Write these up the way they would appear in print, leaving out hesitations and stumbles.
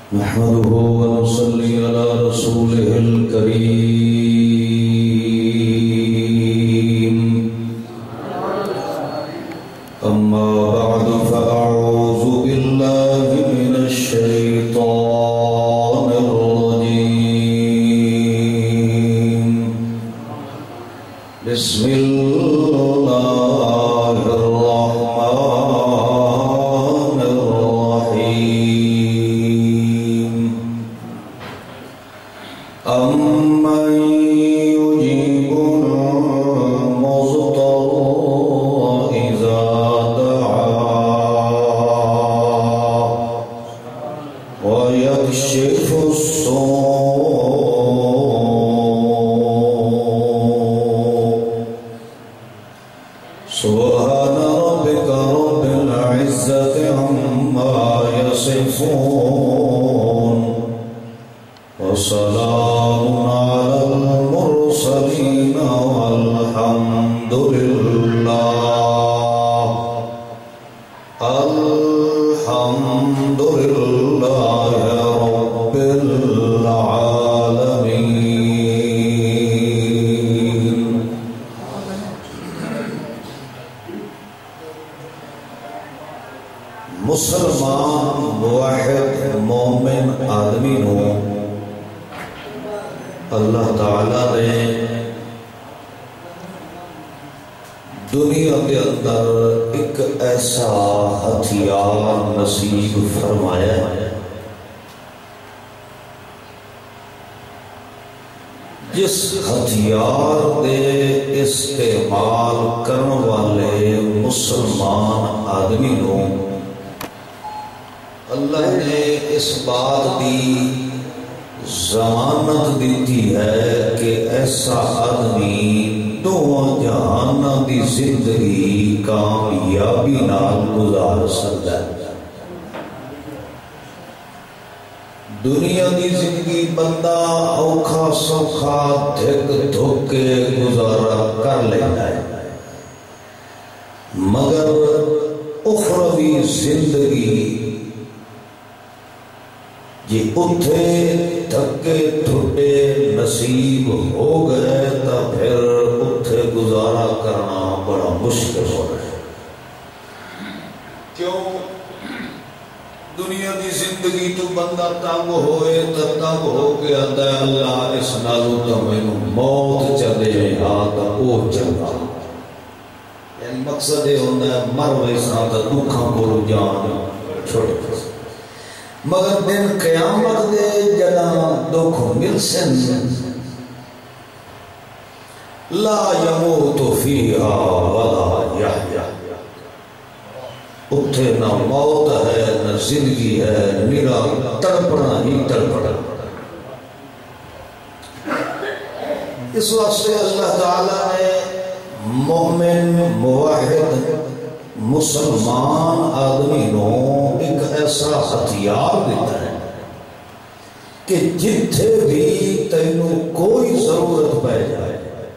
नहमदुहु व नुसल्ली अला रसूलिहिल करीम अम्मा बअदु फअऊज़ु बिल्लाहि मिनश शैतानिर रजीम बिस्मिल्लाहिर रहमानिर रहीम अम्मन युजीबुल मुज़्तर्रा इज़ा दआ व यक्शिफुस सुब्हान रब्बिका रब्बिल इज़्ज़ति अम्मा यसिफून व सलामुन अलल मुरसलीन अल्हम्दुलिल्लाहि रब्बिल आलमीन। मुसलमान मुवाहिद मोमिन आदमी को अल्लाह ताला ने दुनिया के अंदर एक ऐसा हथियार नसीब फरमाया है जिस हथियार के इस्तेमाल करने वाले मुसलमान आदमी को अल्लाह ने इस बात की जमानत दी है कि ऐसा आदमी दो जहान की जिंदगी कामयाबी नाल गुजार सकता है। दुनिया की जिंदगी बंदा औखा सौखा धिक धोके गुजारा कर लेता है, मगर उखरवी जिंदगी जे उठे धक्के ठुटे नसीब हो गए तो फिर उठे गुजारा करना बड़ा मुश्किल हो रहा है। क्यों? दुनिया की जिंदगी तो बंदा तंग होए तो तंग हो के आता है अल्लाह इस नालों तो मैनू मौत चले या तो वो चंगा, यानी मकसद ये होता है मर वैसा तो दुखा को जान छोड़। मगर दिन क़यामत दे जदा दुख मिलसन ला यमूतु फीहा वला यहया, उठे ना मौत है न जिंदगी है, निरा तड़पना ही तड़पना। इस वास्ते अल्लाह ताला ने मोमिन मुवाहिद मुसलमान आदमी को एक ऐसा हथियार देता है कि जिथे भी तेनू कोई जरूरत पै जाए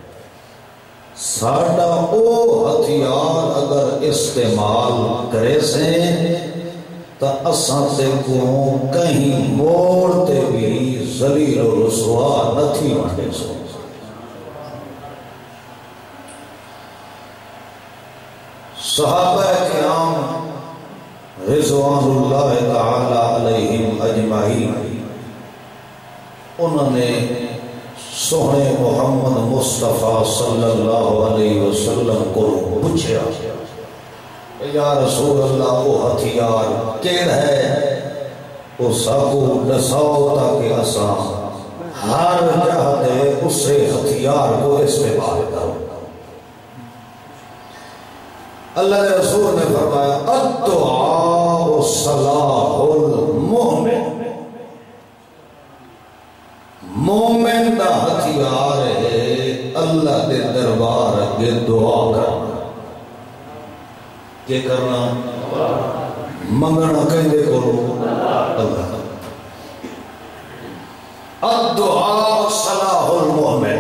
साडा ओ हथियार अगर इस्तेमाल करे से तो असा ते को कहीं मोड़ ते भी जलील और रुसवा नहीं बने सो। सहाबा किराम रिज़वानुल्लाह ताला अलैहिम अजमाइन उन्होंने सोहने मोहम्मद मुस्तफ़ा सल्लल्लाहु अलैहि वसल्लम को पूछा, या रसूल अल्लाह वो हथियार केड़ा है, वो साकू दसाओ ताकि असा हर जगह दे उसे हथियार को इस्तेमाल करो। अल्लाह के रसूल ने फरमाया अद्दुआ सलाहुल मोमिन, मोमिन का हथियार है अल्लाह के दरबार अगे दुआ करना। क्या करना? मंगना कहते को अल्लाह। अद्दुआ सलाहुल मोमिन,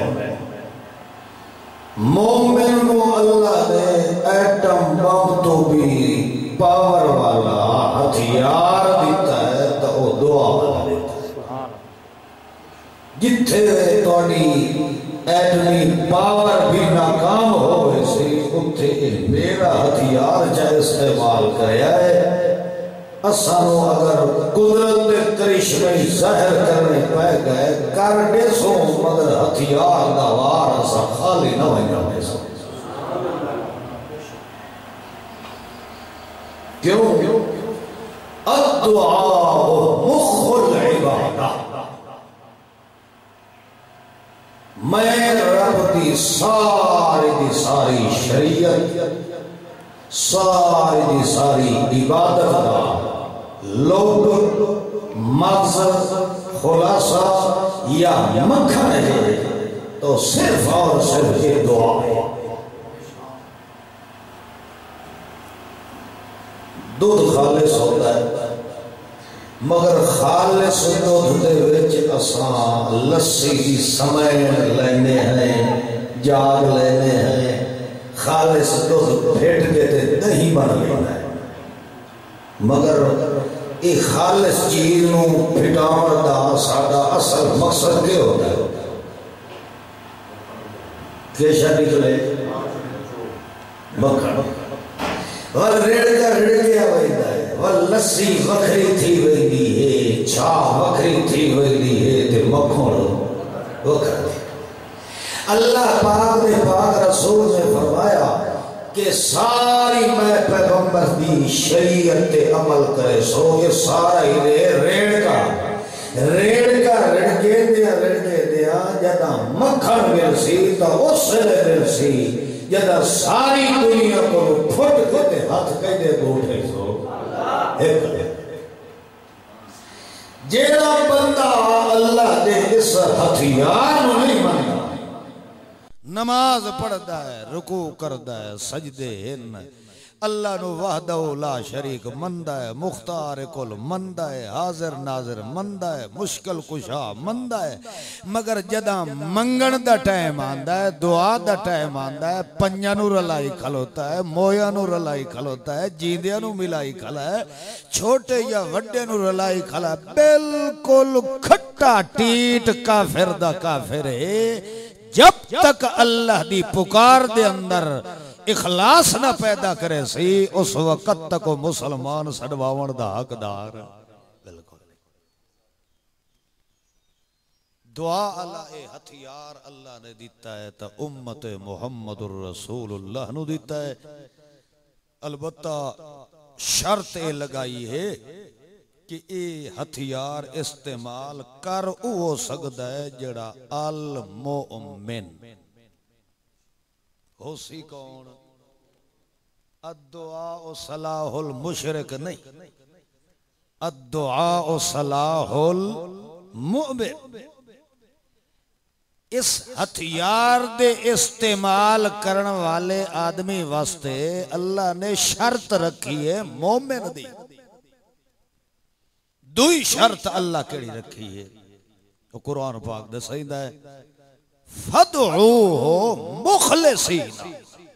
मोमिन को अल्लाह ने एटम बम तो भी पावर वाला हथियार दिता है तो वो दुआ वाला देता है। जिथे थोड़ी एटमी पावर भी नाकाम हो सी उत्थे मेरा हथियार चाहे इस्तेमाल कराया है। असानू अगर कुदरत के करिश्मे जाहिर करने पै गए कर देसो मगर हथियार दा वार असा खाली ना हो जावे। क्यों? अद्दुआ मुख्खुल इबादत। मैं रब की सारी शरीयत सारी दी सारी इबादत का लोग मकसद खुलासा या मक्खन है तो सिर्फ और सिर्फ ये दुआ है। दूध खालिस होता है मगर खालिस दूध दे विच असां लस्सी की समय लेने हैं, जाग लेने हैं। खालिस दूध फेट के ते दही बन लेना है मगर ये खालिस चीज नूं फिटाउण दा साडा असल मकसद क्या होता है? केशा निकले मक्खन वल रेड़का रिड़किया वैंदा है, वल लस्सी वखरी थी वेंदी है, छाह वखरी थी वेंदी है ते मक्खन वखरा। अल्लाह पाक ने पाक रसूल ने फरमाया कि सारी मैं पैगंबर दी शरीयत पे अमल करे सो ये सारा ही रेड़का रिड़के दिया जदा मक्खन मिलसी तो उस मिलसी जदा सारी दुनिया को फुट के हाथ कहते गोठे सो एक जेड़ा बंदा अल्लाह दे इस हथियार नहीं मानता नमाज पढ़ता है, रुकू करता है, सजदे हैं, अल्लाह नु वहदहु ला शरीक मंदा है, मुख्तार कुल मंदा है, हाजिर नाजिर मंदा है, मुश्किल कुशा मंदा है। मगर जदा मंगण दा टाइम आंदा है, दुआ दा टाइम आंदा है, पंजां नू रलाई खलोता है, मोया नू रलाई खलोता है, जींदियां नू मिलाई खला है, छोटे या वड्डे नू रलाई खला, बिल्कुल खट्टा टीट काफिर दा काफिर है। जब तक अल्लाह दी पुकार दे अंदर इखलास ना पैदा करे सी उस वक्त तक मुसलमान सड़वावण दा हकदार बिल्कुल। दुआ अल्लाह ए हथियार अल्लाह ने दिता है तो उम्मत मुहम्मदुर रसूलुल्लाह नु दिता है। अलबत्ता शर्त ए लगाई है कि ये हथियार इस्तेमाल कर हो सकता है जड़ा अल मोमिन हो सी कौन? अद्दुआ ओ सलाहुल मुशरिक नहीं, अद्दुआ ओ सलाहुल मुमिन। इस हथियार दे इस्तेमाल करने वाले आदमी वास्ते अल्लाह ने शर्त रखी है मोमिन दी। दुई शर्त अल्लाह केड़ी रखी है तो कुरान पाक दसैंदा है फदऊहु मुखलिसीना।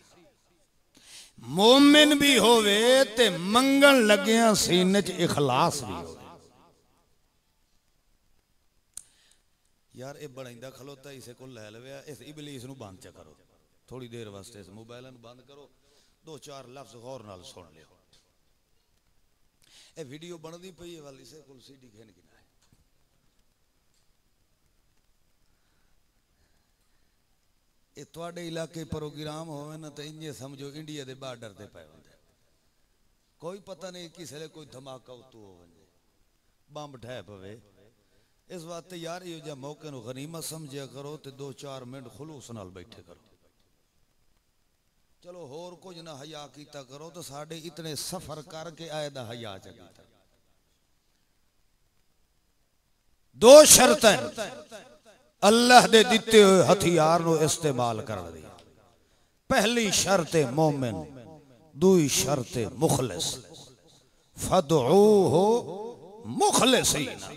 मोमिन भी होवे ते मंगन लगिया सीने च इखलास भी होवे। यार ये बड़ा खलोता इसे को लै लवे इस इबलीस नू बंद च करो थोड़ी देर वास्ते इस मोबाइल नू बंद करो दो चार लफ्ज गौर नाल सुन लियो। ए वीडियो बनती पई है वाली से कुल सीडी खेन की ना ये तुहाडे इलाके प्रोग्राम होवे ना तो इंजे समझो इंडिया दे बॉर्डर ते पे होंदे। कोई पता नहीं किस वेले कोई धमाका उतू हो वंजे बंब ठह पवे। इस वास्ते यार ये जा मौके नू गनीमत समझिया करो ते दो चार मिनट खुलूस नाल बैठे करो। चलो होर कुछ ना हया कीता करो तो साडे इतने सफर करके आए दा हया च कीता। दो शर्तें अल्लाह दे दिते हुए हथियार नो इस्तेमाल कर दी। पहली शर्त मोमिन, दूई शर्त मुखलिस। फदऊहु मुखलिसीना।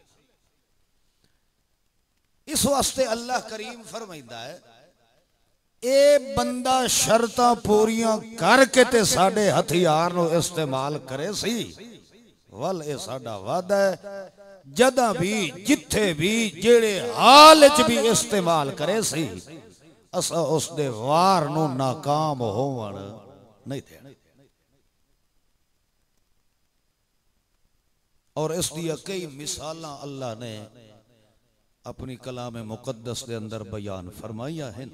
इस वास्ते अल्लाह करीम फरमाइंदा है ए बंदा शर्तां पूरियां करके ते साडे हथियार नो इस्तेमाल करे सी वल ए साडा वादा है जदा भी जिथे भी जेड़े हाल च भी इस्तेमाल करे सी असा उस दे वार नू नाकाम होवण नहीं देना। और इस दिया कई मिसालां अल्लाह ने अपनी कलाम मुकद्दस के अंदर बयान फरमाइया है।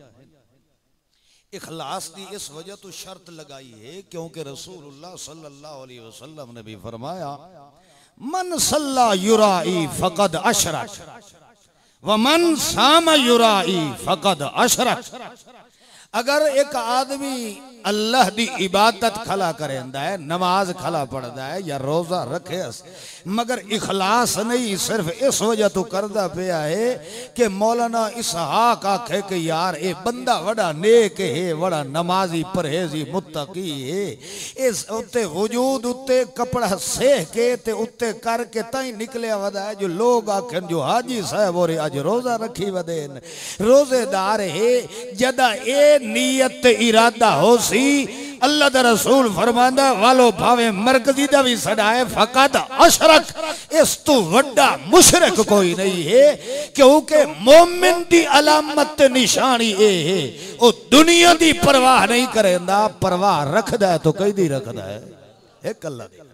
इखलास की इस वजह तो शर्त लगाई है क्योंकि रसूलुल्लाह सल्लल्लाहु अलैहि वसल्लम ने भी फरमाया मन सल्ला युराई फकद अशरक व मन साम युराई फकद अशरक। अगर एक आदमी अल्लाह दी इबादत खला करेंदा है, नमाज खला पढ़दा है या रोजा रखे मगर इखलास नहीं सिर्फ इस वजह तो करदा पिया है कि मौलाना इसहाक आखे कि यार ये बंदा बड़ा नेक है, बड़ा नमाजी परहेजी मुत्तकी है, इस उत्ते वजूद उत्ते कपड़ा सेह के ते उत्ते करके ताई निकलिया वदा है। जो लोग आखन जो हाजी साहब और आज रोजा रखी वदेन रोजेदार है, जदा ए नीयत इरादा हो अल्लाह दा रसूल फरमांदा वालो भावे मरकजी दा भी सदाए फकद अशरक, इस तो वड्डा मुशरक कोई नहीं है। क्योंकि मोमिन दी अलामत निशानी ए है ओ दुनिया दी परवाह नहीं करेंदा, परवाह रखदा है तो कई दी रखदा है एक अल्लाह दी।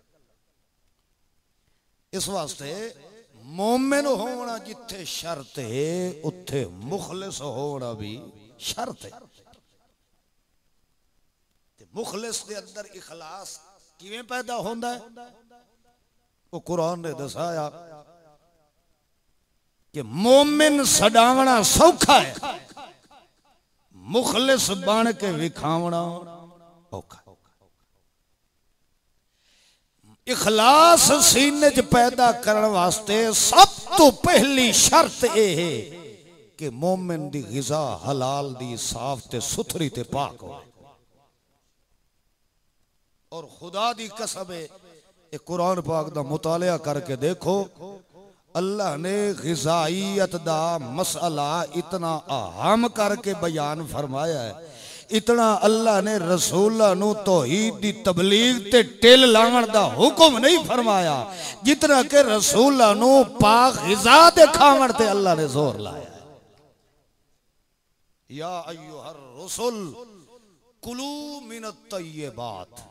इस वास्ते मोमिन होना जिथे शर्त है उत्थे मुखलिस होना भी शर्त है। मुखलिस के अंदर इखलास किवें पैदा होंदा है वो कुरान ने दसाया कि मोमिन सडावना सौखा है, मुखलिस बन के विखावना औखा। इखलास सीने च पैदा करने वास्ते सब तो पहली शर्त यह है कि मोमिन दी गिज़ा हलाल दी साफ ते सुथरी ते पाक हो। और खुदा दी कसम है कुरान पाक दा मुतालिया करके देखो अल्लाह ने गिज़ाइयत दा मसला इतना अहम करके बयान फरमाया है, इतना अल्लाह ने रसूलां नू तौहीद दी तबलीग ते टिल लावण दा हुक्म नहीं फरमाया जितना के रसूलां नू पाक गिज़ा दे खावण ते अल्लाह ने जोर लाया है। या अय्युहर रसूल कुलू मिनत तय्यबात,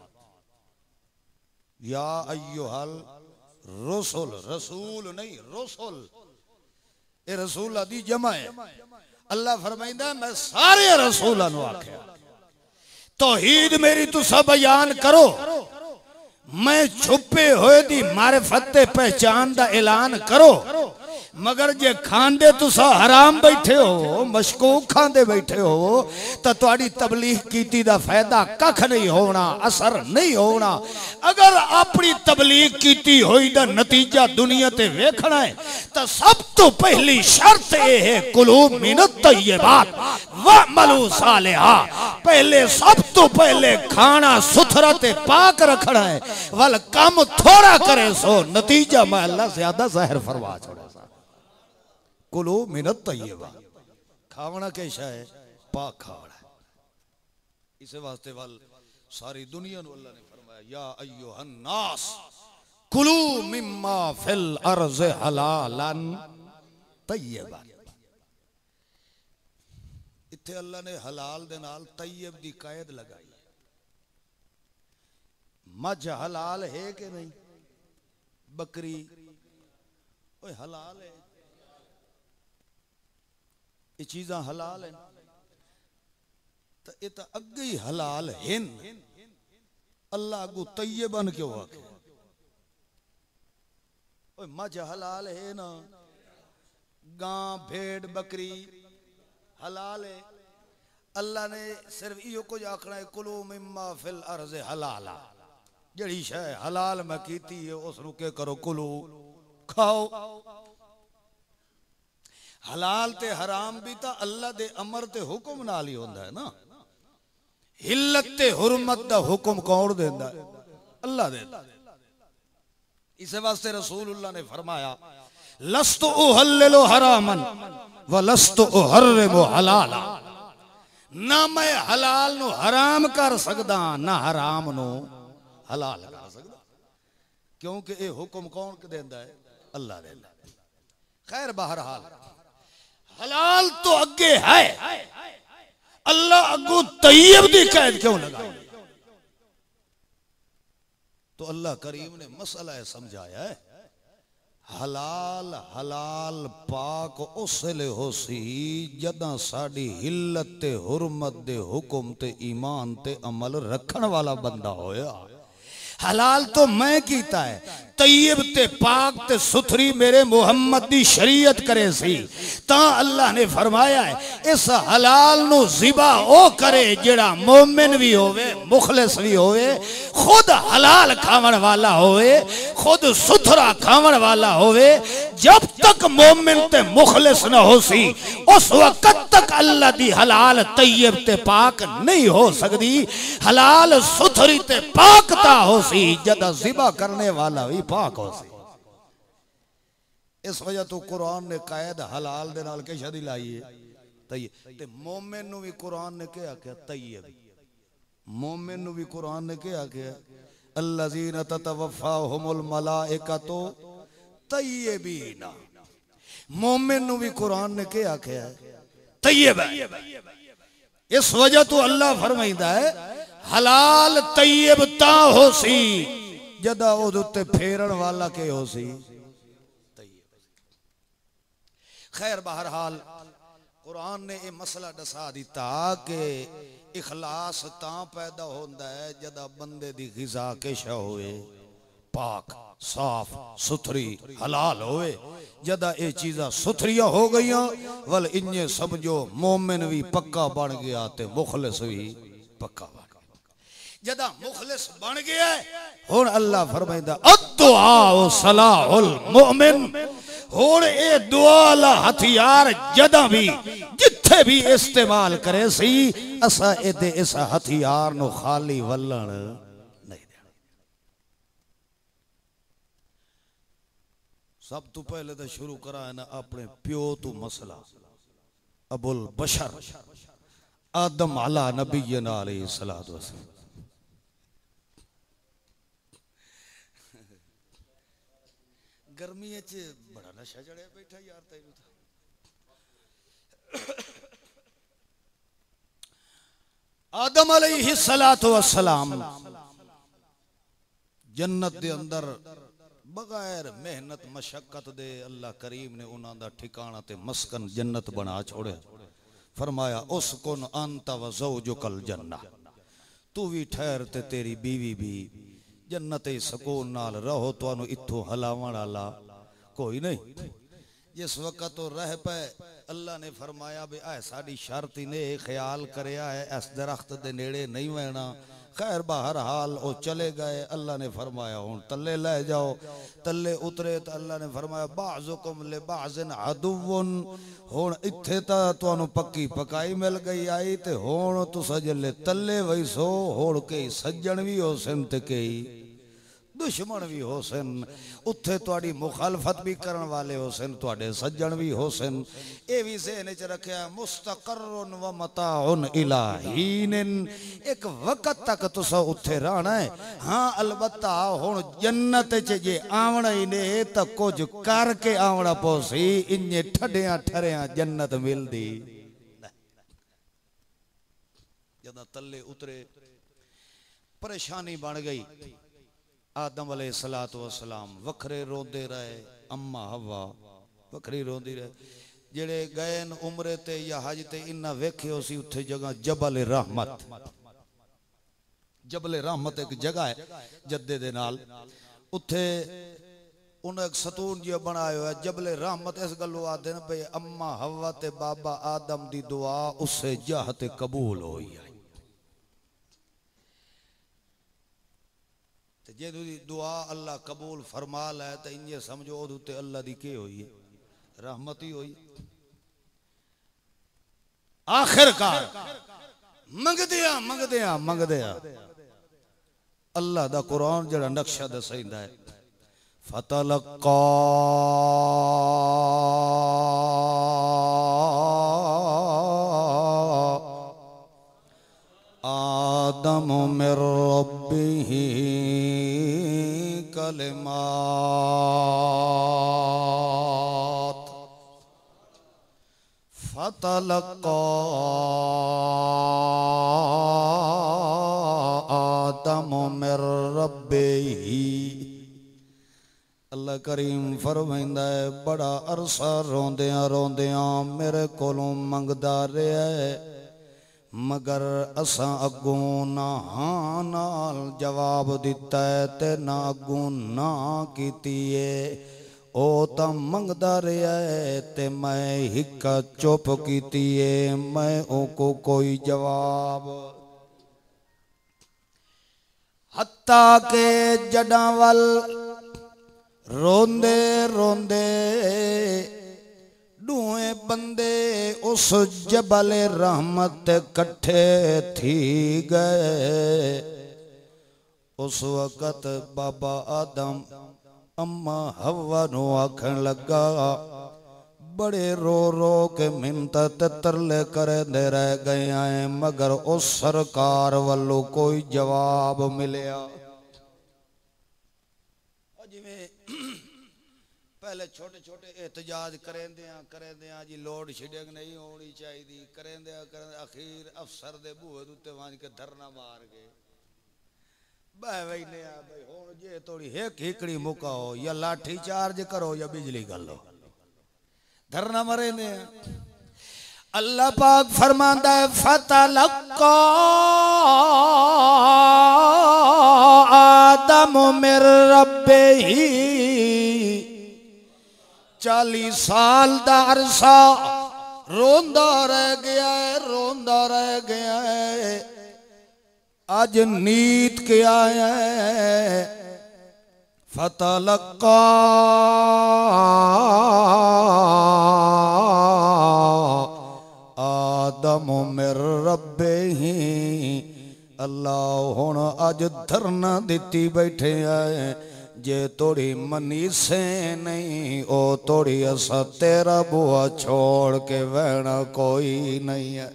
या अय्युहल रसूल, रसूल नहीं रसूल, ये रसूल दी जमा है। अल्लाह फरमाइंदा मैं सारे रसूलां नू आख्या तौहीद मेरी तुसा बयान करो, मैं छुपे हुए दी मारिफत ते पहचान दा ऐलान करो, मगर जे खांदे तुसा हराम बैठे हो मशकूक खांदे बैठे हो तो तुहाडी तबलीग कीती दा फायदा कख नहीं होना, असर नहीं होना। अगर अपनी तबलीग कीती हुई दा नतीजा दुनिया ते वेखना है तो सब तो पहली शर्त यह है कुलू मिनत तय्यबात वअमलू सालिहा, पहले सब तो पहले खाना सुथरा ते पाक रखना है, वल काम थोड़ा करे सो नतीजा मैं अल्लाह ज्यादा ज़ाहिर फरमा छोड़ा। कुलो मिनत तय्यबा, खावना कैसा है पाक खावना है। इस वास्ते वाल सारी दुनिया नू अल्लाह ने फरमाया या अय्युहन नास कुलू मिम्मा फिल अर्ज़ हलालन तय्यबा। इत्थे अल्लाह ने हलाल दे नाल तय्यब दी कायद लगाई। मज हलाल है कि नहीं, बकरी ओए हलाल है, ये चीज़ा हलाल है तो ये तो अगे ही हलाल हैं। अल्लाह अगू तय्यबन क्यों आखे? मज हलाल है ना, गां भेड़ बकरी हलाल है। अल्लाह ने सिर्फ इो कुछ आखना है कुलू मिम्मा फिल अर्ज़ हलाला, जड़ी शय हलाल मैं कीती है उसनू के करो कुलू खाओ। हलाल ते हराम भी तो अल्लाह दे अमर ते हुक्म नाल ही होंदा है ना। हिल्लत ते हुर्मत दा हुक्म कौन देंदा है? अल्लाह देंदा। इस वास्ते रसूलुल्लाह ने फरमाया लस्तु उहल्लिलु हरामन व लस्तु उहर्रिमु हलाला, ना मैं हलाल नु हराम कर सकदा ना हराम नु हलाल कर सकदा। क्योंकि ये हुक्म कौन देंदा है? अल्लाह दे खैर बहरहाल हलाल तो अगे है, अल्लाह अगू तैयब दी कैद क्यों लगाई? तो अल्लाह करीम ने मसला है समझाया है, हलाल हलाल पाक उसले हो सी जदा साड़ी हिल्लत ते हुरमत दे हुक्म ते ईमान ते अमल रखन वाला बंदा होया। हलाल तो मैं कीता है, तैयब ते पाक ते सुथरी मेरे मुहम्मद दी शरीयत करे सी। ता अल्लाह ने फरमाया है इस हलाल नु ज़िबा ओ करे जेड़ा मोमिन भी होवे, मुखलिस भी होवे, खुद हलाल खावन वाला होवे, खुद सुथरा खावन वाला होवे। जब तक मोमिन ते मुखलिस न हो सी उस वक्त तक अल्लाह दी हलाल तैयब ते पाक नहीं हो सकती। हलाल सुथरी ते पाक ता हो सी जदा ज़िबा करने वाला भी पाक हो सी। इस वजह तो कुरान ने कायद हलाल दे नाल के शादी लाई है तैयब ते मोमिन नु भी कुरान ने क्या आख्या तैयब। मोमिन नु भी कुरान ने क्या आख्या अल्लज़ीना ततवफ़ाहुमुल मलाइकतु तैयबीना। मोमिन नु भी कुरान ने क्या आख्या तैयब है। इस वजह तो अल्लाह फरमाइंदा है हलाल तैयब ता हो सी जदा ओदे उत्ते फेरन वाला के हो सी। खैर बहरहाल कुरान ने यह मसला दसा दिता कि इखलास ता पैदा होता है जदा बंदे दी गिज़ा के शा होए पाक साफ सुथरी हलाल होए। जदा ये चीज़ा सुथरिया हो गई वल इन्ने समझो मोमिन भी पक्का बन गया ते मुखलिस भी पक्का बन गया। जदा मुखलिस बन गया हुण अल्लाह फरमाइंदा अद्दुआ सलाहुल मोमिन। हुण ए दुआ ला हथियार जदा भी जिथे भी इस्तेमाल करे सी असा एदे इस हथियार नु खाली वल्लण नहीं देना। सब तो पहले तो शुरू करा है ना अपने प्यो तू मसला अबुल बशर आदम अला नबीना अलैहि सलातु वस्सलाम। गर्मी बड़ा नशा चढ़िया बैठा यार तेनू तो। आदम अलैहि सलातु वस्सलाम जन्नत दे अंदर बगैर मेहनत मशक्कत दे अल्लाह करीम ने उन्हां दा ठिकाना ते मस्कन जन्नत बना छोड़े। फरमाया उसकुन अंत व ज़ौजुकल जन्नह, तू भी ठहर ते तेरी बीवी भी जन्नत सुकून नाल रहो, तुहानू इत्थों हलावण वाला कोई नहीं। जिस वक्त तो रह पे अल्लाह ने फरमाया भी ऐ साडी शर्त ही ने ख्याल करया है इस दरख्त दे नेड़े नहीं बहना। खैर बहरहाल वो चले गए। अल्लाह ने फरमाया हुण तले ले जाओ। तले उतरे तो अल्लाह ने फरमाया बाज़ुकुम ले बाज़िन अदुव्वुन। हुण इत्थे तां तुहानू पक्की पकाई मिल गई आई ते हुण तुसां जल्ले तले वैसो हुण कई सज्जन भी हो सन ते कई दुश्मन भी हो सन। उत्थे तुहाडी मुखालफत भी करन वाले हो सन, तुहाडे सज्जन भी हो सन। ये भी ज़हन च रखिया मुस्तक़र्रुन व मताउन इला हीनिन, एक वक्त तक तुसा उत्थे रहना है। हाँ अलबत्ता हुण जन्नत च जे आवना ही ने तो कुछ करके आवना पोसी, इन्ने ठड्डियां ठरियां जन्नत मिलदी। जदा तले उतरे परेशानी बन गई। आदम अलैहिस्सलातु वस्सलाम वखरे रोंदे रहे, अम्मा हवा वखरी रोंदी रहे। जेड़े गए उमरे ते या हज ते इन्ना वेख्यो सी उत्थे जगह जबल रहमत। जबल रहमत एक जगह है जद्दे दे नाल, उत्थे उन्हें एक सतून जी बनाया है जबल रहमत। इस गल्लों आदे न भाई अम्मा हवा ते बाबा आदम दी दुआ उससे जाह ते कबूल होई है। जे दुआ अल्लाह कबूल फरमा लै तो इंजे समझो उते अल्लाह दी के होई रहमत ही होई। आखिरकार मंगदिया मंगदिया मंगदिया अल्लाह दा कुरान जड़ा नक्शा दसैंदा है फतलक्का आदम मिर रब्बिही कलिमात फतलक़ा आदम मिर रब्बिही। अल्लाह करीम फरमाइंदा है बड़ा अरसा रोंदियां रोंदियां मेरे कोलों मंगदा रहा है, मगर असां अगों ना हां नाल जवाब दिता है ते ना अगों ना कीती है। ओ तां मंगदा रहा है ते मैं हिक्का चुप कीती है, मैं ओको कोई जवाब। हत्ता के जड़ा वल रोंदे रोंदे दूए बंदे उस जबल रहमत कट्ठे थी गए। उस वक़्त बाबा आदम अम्मा हवा नु आखन लगा, बड़े रो रो के मिन्नत तरले करदे रह गए हैं, मगर उस सरकार वालों कोई जवाब मिलिया। पहले छोटे छोटे एहतजाज करेंदे जी लोड शेडिंग नहीं होनी चाहिए, करेंदे अखीर अफसर दे बूहे उत्ते वंज के धरना मार गए। बह वहीने भाई हुण जे थोड़ी एक हिकड़ी मुकाओ या लाठी चार्ज करो या बिजली गलो, धरना मरे ने। अल्लाह पाक फरमांदा है फतलक़ा आदम मिर रब्बिही। 40 साल दा अरसा रोंदा रह गया है, रोंदा रह गया है। आज नीत के आया है फतलक़ा आदम मिर रब्बिही। अल्लाह हुण अज धरना दिती बैठे आए, जे तोड़ी मनी से नहीं ओ तोड़ी असा तेरा बुआ छोड़ के बहना कोई नहीं है।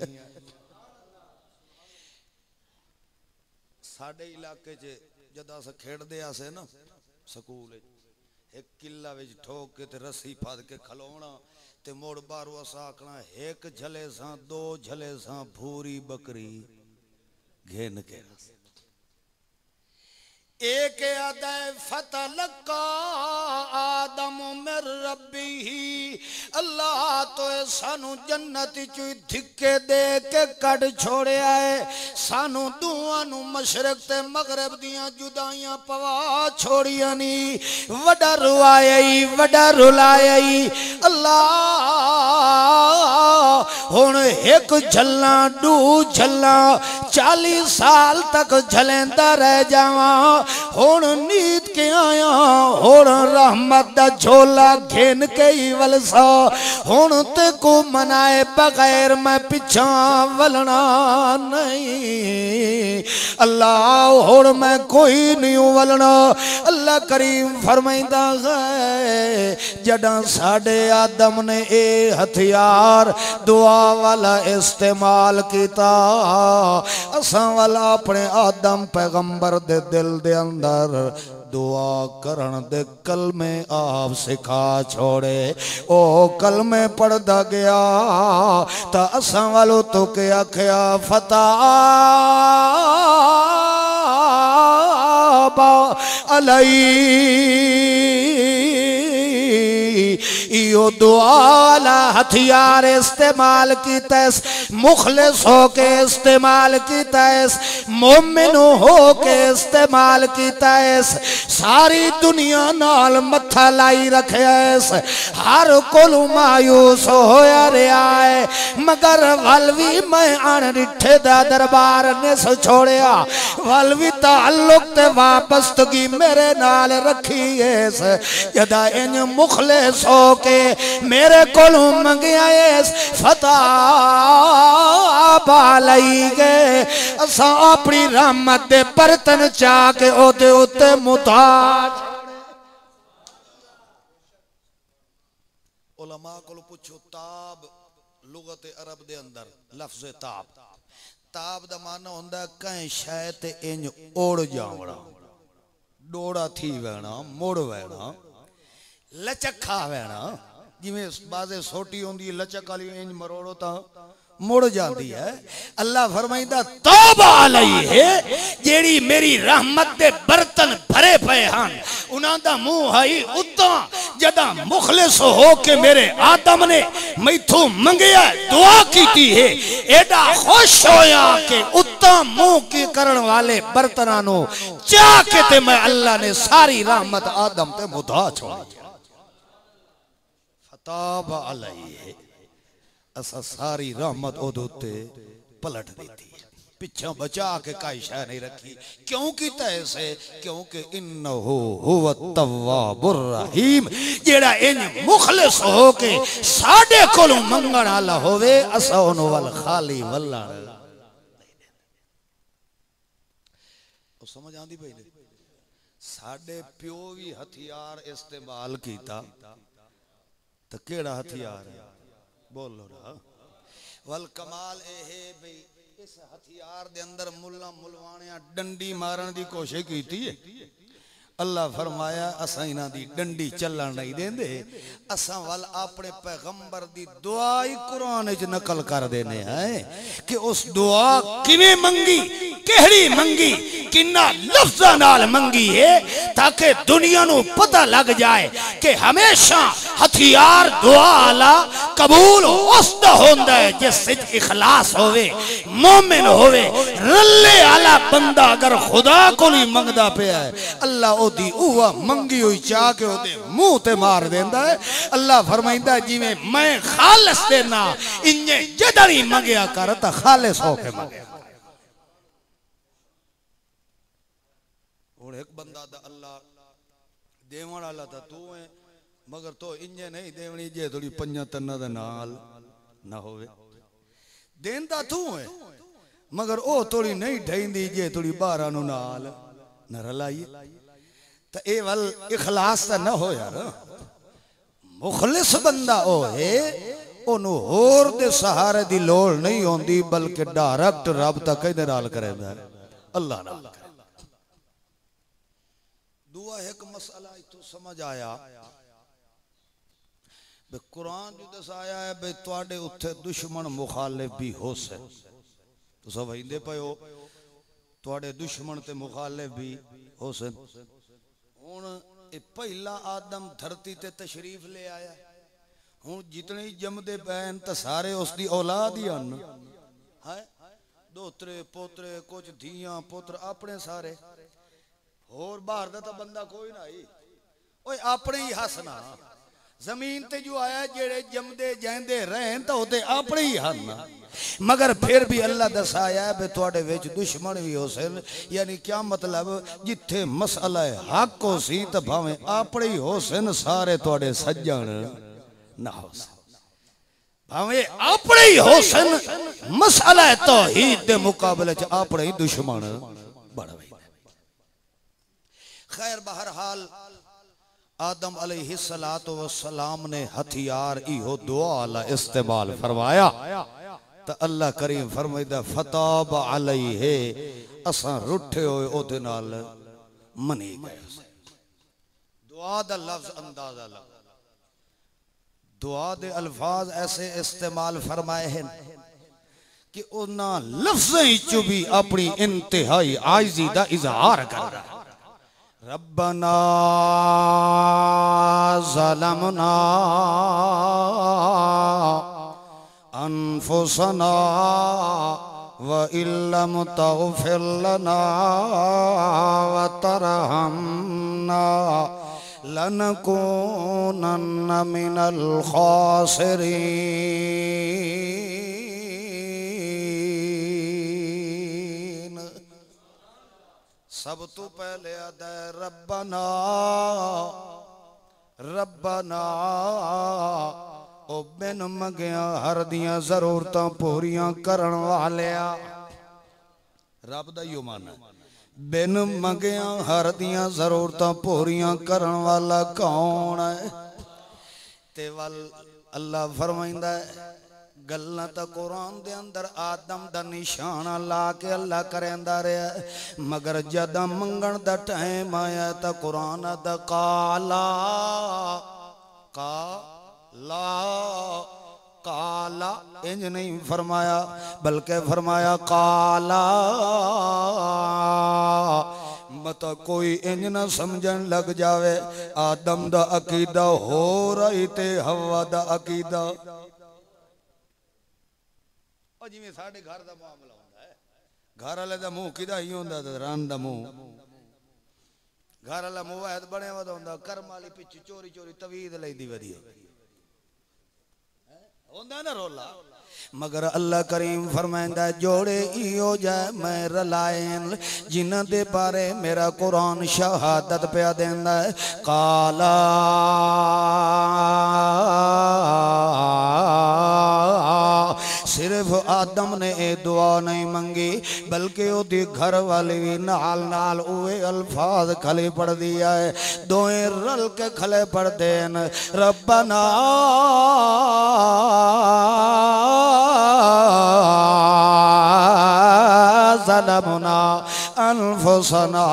साडे इलाके च जदा अस खेडदे आसे ना स्कूल एक किला विच ठोक के ते रस्सी फद के खलोना ते मोड़ बारू असा आखना एक झले सा दो झले सा भूरी बकरी घेन के एक अदै फतलक़ा आदम मिर रब्बिही। अल्लाह तो सानू जन्नत चो धिक्के दे के कड़ छोड़िया है, सानू दुआं नू मशरक ते मगरब दियां जुदाइयां पवा छोड़िया नी। वडा रुआया वडा रुलाया अल्लाह हुण एक झल्ला दू झल्ला 40 साल तक झलेंदा रह जावा। हुण नीत के आया, हुण रहमत दा झोला घेन के ही वलसा। हुण ते को मनाए बगैर मैं पिछा वलना नहीं। अल्लाह हुण मैं कोई नहीं वलना। अल्लाह करीम फरमाइंदा है जड़ा साडे आदम ने ए हथियार दुआ वाला इस्तेमाल किया, असां वाला अपने आदम पैगंबर दे दिल दे अंदर दुआ करन दे कलमे आप सिखा छोड़े। ओ कलमे पढ़दा गया ता असां वालों तो के आख्या फताबा अलई। इयो दुआला हथियार इस्तेमाल कीता, मुखलिस हो के इस्तेमाल कीता, मोमिन हो के इस्तेमाल कीता, सारी दुनिया नाल मत्था लाई रखे, हर कोल मायूस होया रहा है, मगर वल भी मैं अणडिठे दा दरबार ने छोड़िया, वल भी ताल्लुक ते वापसगी मेरे नाल रखी है। जदा इन मुखलिस हो के मेरे कोल मंगिया फताबा लई गए, असा अपनी रहमत दे बर्तन चा के ओदे उत्ते मुताज। उलमा को पूछो ताब लुगत अरब दे अंदर लफ्ज़ ताब, ताब दा माना हुंदा कहीं शय ते इंज ओड़ जावना, डोड़ा थी वैना, मुड़ वैना, लचखा वैना, जिवें बाजे सोटी होंदी लचक वाली इंज मरोड़ो ता मुड़ जाती है। अल्लाह फरमाइंदा तौबा अलैहि जेड़ी मेरी रहमत दे बर्तन भरे पे हन उन्हां दा मुंह है उता जदा मुखलिस हो के मेरे आदम ने मैथों मंगया दुआ कीती है एडा खुश होया के उता मुंह की करण वाले बर्तनां नु चाह के ते मैं अल्लाह ने सारी रहमत आदम ते मुधा छोड़ी। फताबा अलैहि असा सारी रहमत ओदे पलट देती है, पिछा बचा के काई शय नहीं रखी। क्यों कीता ऐसे? क्योंकि इन्नहु हुवा तव्वाबुर रहीम जेड़ा इन मुखलिस हो के साडे कोलों मंगण वाला होवे असा ओनु वल खाली वल्ला तो समझ आंदी भाई ने साडे प्यो भी हथियार इस्तेमाल कीता तो केड़ा हथियार है बोलो ना। वल कमाल ए है भाई इस हथियार दे अंदर मुल्ला मुलवाणियां डंडी मारन दी कोशिश कीती है। अल्लाह फरमाया असा इन्हां दी डंडी चलन नहीं देंदे असा वल अपने पैगंबर दी दुआ ही कुरान विच नकल कर देने हैं कि उस दुआ किवें मंगी केहड़ी मंगी किन्ना लफ्ज़ां नाल मंगी है ताकि दुनिया नू पता लग जाए कि हमेशा हथियार दुआ आला कबूल उसदा होंदा है जिस विच इखलास होवे मोमिन होवे। रल्ले आला बंदा अगर खुदा कोल ही मंगदा पिया है अल्लाह ओदी उवा मंगी हुई चाह के ओदे मुंह ते मार देंदा है। अल्लाह फरमाइंदा जिवें मैं खालिस देना इन्ने जदरी मंगया कर ता खालिस होके मंगे। हुण एक बंदा दा अल्लाह देवण वाला ता तू है मगर तो इंजे नहीं देवनी जे थोड़ी पंजा तन्ना दे नाल ना होवे देंदा तू है मगर ओ थोड़ी नहीं ढईंदी जे थोड़ी बारा नु नाल न रलाइए तो ए वल इखलास ता न हो यार। मुखलिस बंदा ओ है ओनु होर दे सहारे दी लोड़ नहीं होंदी बल्कि डायरेक्ट रब ता कहदे नाल करेंदा है अल्लाह नाल। दुआ एक मसला तो समझ आया बे कुरान जो दसाया है बे तुहाडे उत्थे दुश्मन मुखालिफ भी हो से तो सब हिंदे पे हो तुहाडे दुश्मन ते मुखालिफ भी हो से। हुण ए पहला आदम धरती ते तशरीफ ले आया हुण जितने जमदे पैन तो सारे उसकी औलाद ही हन है दोतरे पोतरे कुछ धियां पुत्र अपने सारे और बाहर दा तो बंदा कोई ना ही ओए अपने ही हसना जमीन ते जो आया जेड़े जमदे जांदे रहन तो ओदे अपने ही हन मगर फिर भी अल्लाह दसाया बे तुहाडे विच दुश्मन भी हो सन यानी क्या मतलब जिथे मसला हक हो सी तो भावें अपने ही हो सन सारे तुहाडे सज्जन ना हो भावें अपने ही हो सन मसला तौहीद दे मुकाबले च अपने ही दुश्मन बड़ खैर बहरहाल आदम अलैहिस्सलातु वस्सलाम ने हथियार इहो दुआ वाला इस्तेमाल फरमाया तो अल्लाह करीम फरमाइदा फताब अलैहि असा रुठे होए ओदे नाल मनी गए। दुआ दा लफ्ज अंदाजा लगा दुआ दे अल्फाज ऐसे इस्तेमाल फरमाए हैं कि उन्हां लफ्ज़ां चो भी अपनी इंतहाई आजिज़ी दा इजहार कर रहा है। रब्बना ज़लमना अनफुसना व इल्लम तग़फिर लना व तरहमना लनकूनन्न मिनल खासिरीन। सब तो पहले आदा है रब्बना रब्बना ओ बिन मंगिया हर दियां जरूरतां पूरियां करन वालिया रब दा यो मान है बिन मंगिया हर दियां जरूरतां पूरियां करन वाला कौन है ते वल अल्लाह फरमाइंदा है गल्लां तां कुरान दे अंदर आदम दा निशाना ला के अल्लाह करेंदा रहा मगर जदा मंगण दा टाइम आया तां कुरान दा काला ला काला इंज नहीं फरमाया बल्कि फरमाया काला मत कोई इंज ना समझन लग जावे आदम दा अकीदा हो रही ते हवा दा अकीदा जिवें साडे घर दा मामला हुंदा है घर वाले दा मुंह किदा ही हुंदा ते रन दा मुंह घर वाला मुवायद बने वदा हुंदा कर्म वाली पिछ चोरी चोरी तवीद लैंदी वधिया होंदा ना रोला मगर अल्लाह करीम फरमांदा जोड़े इहो जाए मैं रलायन जिन्हां दे बारे मेरा कुरान शहादत पिया देंदा है काला सिर्फ आदम ने ये दुआ नहीं मंगी बल्कि ओदी घर वाली भी नाल नाल उहे अल्फाज खले पढ़ दिया है दोएं रल के खले पढ़ देन रब्बना ज़लमना अनफुसना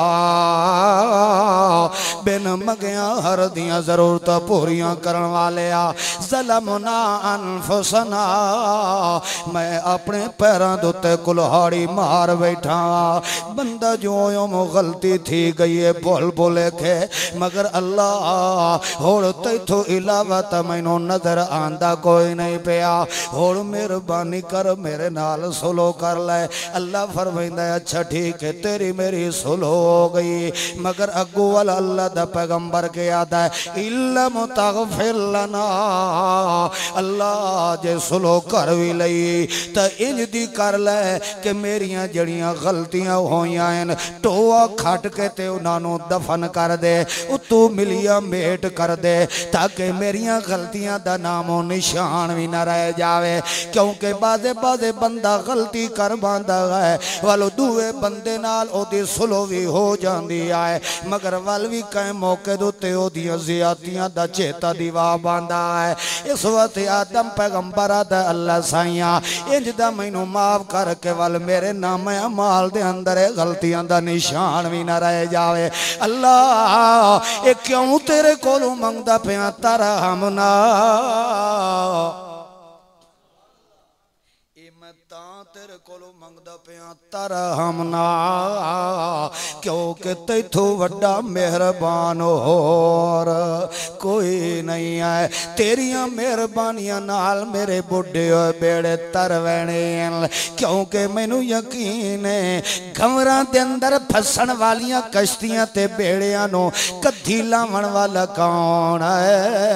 बिन मंगिया हर दियां जरूरत पूरियां करन वाले आ ज़लमना अनफुसना मैं अपने पैरों दे उत्ते कुल्हाड़ी मार बैठा बंदा जो गलती थी गई है भूल भुले के मगर अल्लाह होर तैथों इलावा तो मैनू नजर आंदा कोई नहीं पिया होर मेहरबानी कर मेरे नाल सुलो कर ले अल्लाह फरमांदा अच्छा ठीक है तेरी मेरी सुलो हो गई मगर अगू वाला अल्लाह दा पैगंबर के आता है इल्ला मुतगफिर लना अल्लाह जे सुलो कर भी लई तो इंज दी कर ले कि मेरियां जड़ियां गलतियां होइयां हैं टोआ खट के ते उन्होंने दफन कर दे उतू मिलिया मेट कर दे ताकि मेरियां गलतियां दा नामो निशान भी ना रह जावे क्योंकि बाजे बाजे बंदा गलती कर बांदा है वालो दूए बंदे नाल ओदी सुलो भी हो जाती है मगर वल भी कई मौके दे ओदियां ज़ियादतियां दा चेता दीवा बांदा है इस वक्त आदम पैगंबर दा अल्लाह साइया इंज दा मैनू माफ करके वल मेरे नाम अमाल दे अंदर गलतियां दा निशान भी ना रह जावे अल्लाह ये क्यों तेरे कोलों मंगदा पिया तरहमना तेरे कोलो मंगदा पिया तरहमना क्योंकि तैथों वड्डा मेहरबान होर कोई नहीं है तेरिया मेहरबानियां नाल मेरे बुढ़े बेड़े तरवैने क्योंकि मैनू यकीन है गंवरां दे अंदर फसन वालियां कश्तियां ते बेड़ियां नो कद्धी लावण वाला कौन है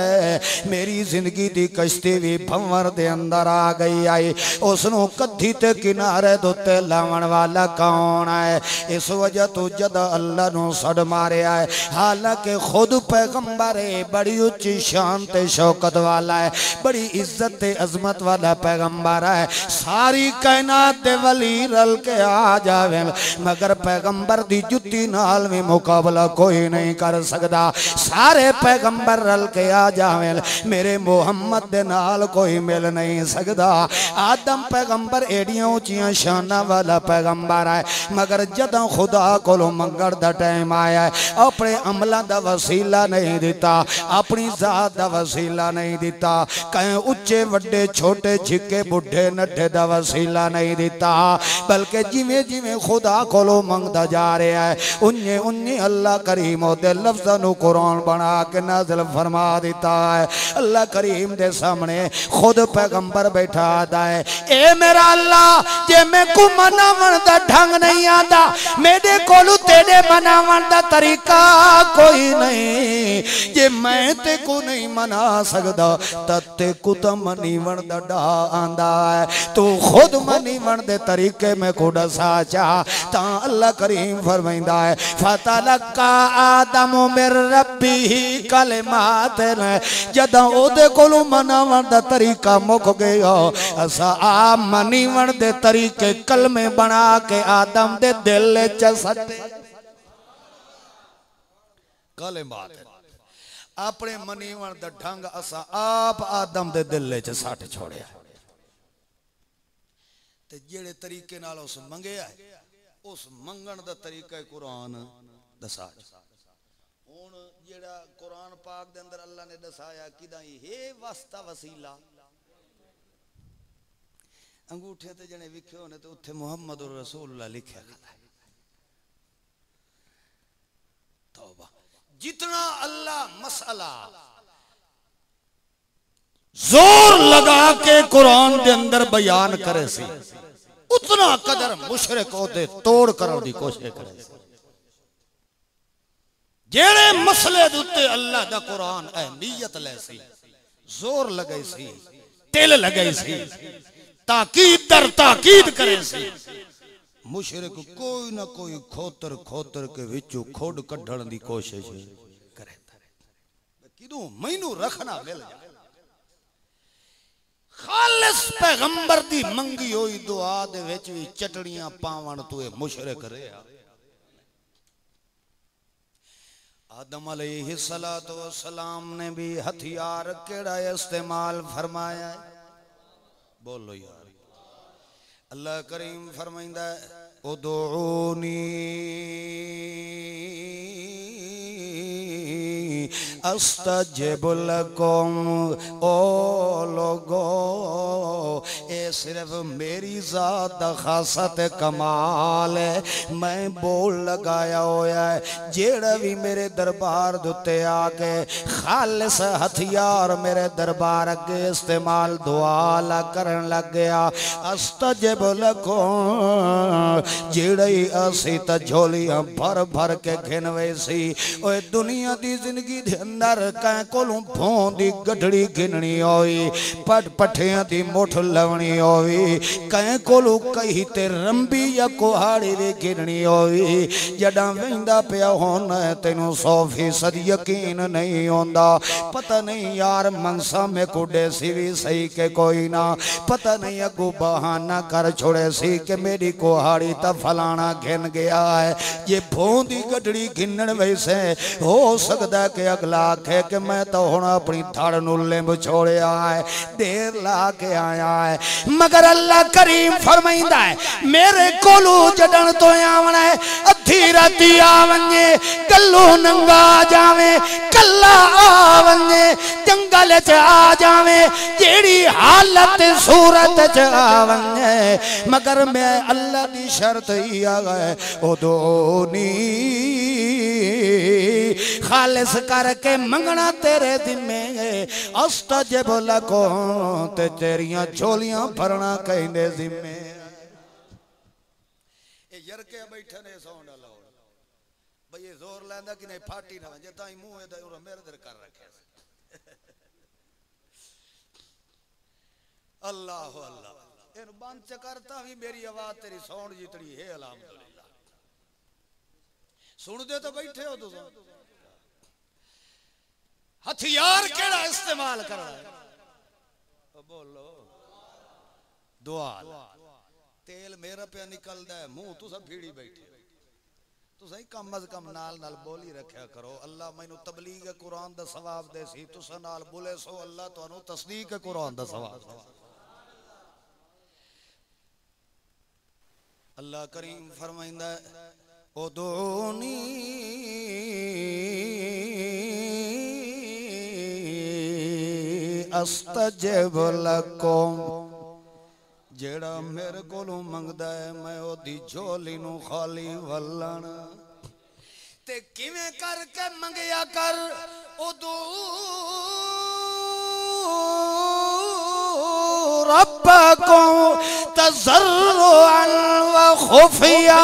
मेरी जिंदगी दी कश्ती भी भंवर दे अंदर आ गई आई उसनों कद्धी ते किनारे दोते लावण वाला कौन है इस वजह तो जद अल्लाह नु सड़ मारिया है हालांकि खुद पैगंबर है बड़ी उच्ची शान ते शौकत वाला है बड़ी इज्जत ते अजमत वाला पैगंबर है सारी कायनात दे वली रल के आ जावे मगर पैगंबर दी जुत्ती नाल भी मुकाबला कोई नहीं कर सकता सारे पैगंबर रल के आ जावे मेरे मोहम्मद दे नाल कोई मिल नहीं सकता आदम पैगंबर एडियां ऊंचियां शाना वाला पैगंबर है मगर जदों खुदा कोलों मंगण दा टाइम आया है अपने अमलों दा वसीला नहीं दिता अपनी जात दा वसीला नहीं दिता कहीं उच्चे वड्डे छोटे छिके बुढ़े नड्ढे दा वसीला नहीं दिता बल्कि जिवें जिवें खुदा कोलों मंगदा जा रहा है उन्ने उन्ने अल्लाह करीम दे लफ्ज़ां नूं कुरान बना के नाज़िल फरमा दिता है अल्लाह करीम दे सामने खुद पैगंबर बैठा आता है ए मेरा अल्लाह जे मैं को मनावन दा ढंग नहीं आता मेरे कोलू तेरे मनावन दा तरीका कोई नहीं जे मैं ते को नहीं मना सकदा ते को तो मनीवन दा डा आंदा है तू खुद मनीवन दे तरीके में को दसा चा ता अल्लाह करीम फरमाइंदा है फतलका आदम मिर रब्बी कलिमात जदों ओदे कोलू मनावन दा तरीका मुक गया असा आ मनीवन दे तरीके कलमे बना के आदम दे दिल च सटे कलिमात अपने मनीवन दा ढंग असा आप आदम दे दिल च सट छोड़िया ते जेड़े तरीके नाल उस मंगया उस मंगण दा तरीका कुरान दसा हुण जेड़ा कुरान पाक दे अंदर अल्लाह ने दसाया किदा हे वास्ता वसीला अंगूठे ते जने विखे होने तो उत्थे मुहम्मद रसूलुल्लाह लिखा खड़ा है। तौबा जितना अल्लाह मसला जोर लगा के कुरान दे अंदर बयान करे सी उतना कदर मुशरिक होते तोड़ करने की कोशिश करे सी। जेड़े मसले दे उत्ते अल्लाह दा कुरान अहमियत ले सी जोर लगाई सी तिल लगाई सी ताकीद दर ताकीद करे सी मुशरिक कोई ना कोई खोतर खोतर के विचों खोड कढण दी कोशिश करे किदू मैनू रखना मिल जाए। खालिस पैगंबर दी मंगी होई दुआ दे विच भी चटड़ियां पावण तू मुशरिक रहा। आदम अलैहिस्सलातु वस्सलाम ने भी हथियार केड़ा इस्तेमाल फरमाया है बोलो यार। अल्लाह करीम फरमाइंदा है उदूनी अस्तजिब लकुम ओ लोगो ए सिर्फ मेरी जात दा खासत कमाल है मैं बोल लगाया होया है जेड़ा भी मेरे दरबार दुते आके खालिस हथियार मेरे दरबार अगे इस्तेमाल दुआ ला करन लग गया अस्तजिब लकुम जेड़ा ही असी त झोलियां भर भर के घिनवे सी ओए दुनिया दी जिंदगी दे अंदर कै कोलों भों दी गठड़ी गिननी होई पट पठियां दी मुठ लवनी होई कै कोलों कही ते रंबी या कुहाड़ी दी गिननी होई जडां वेंदा पिया होना तैनू 100% यकीन नहीं होंदा पता नहीं यार मनसा में कुडे सी भी सही के कोई ना पता नहीं अगू बहाना कर छोड़े सी के मेरी कुहाड़ी ता फलाना घिन गया है ये भों दी गठड़ी गिनन वैसे हो सकदा कि अगला आखे कि मैं तो हुण अपनी धड़ नूं लिंब छोड़िया है देर ला के आया है मगर अल्लाह करीम फरमाइंदा है मेरे कोलू जडन तो आवना है अद्धी राती आवने कल्लू नंगा जावे कल्ला आवने जंगल च आ जावे जेड़ी हालत सूरत च आवने मगर मैं अल्लाह दी शर्त ही आ गए उदोनी खालिस करके मंगना तेरे दिमे अस्तजिब लकुम ते तेरियां झोलियां भरना कहंदे जिम्मे ए यरके बैठे ने साउंड ला भाई ये जोर लैंदा कि नहीं फाटी ना जे ताई मुंह ए और मेरे दर कर रखे अल्लाह अल्लाह इन बंद च करता भी मेरी आवाज तेरी साउंड जितनी है अल्हम्दुलिल्लाह सुन दे तो बैठे हो तुम हथियार केड़ा इस्तेमाल करना है बोलो दुआ तेल मेरा पे निकलदा है मुंह तू सब भीड़ी बैठे तू सही कम अज कम नाल नाल बोली रखया करो अल्लाह मैनू तबलीग कुरान दा सवाब दे सी तुसा नाल बोले सो अल्लाह तुहानू तस्दीक कुरान दा सवाब अल्लाह करीम फरमाइंदा है उदूनी अस्तजिब लकुम जेड़ा मेरे कोलों मंगदा है मैं ओदी झोली नू खाली वल्लण ते किवें करके मंगया कर उदू रब्बकुम तज़र्रुअन व खुफिया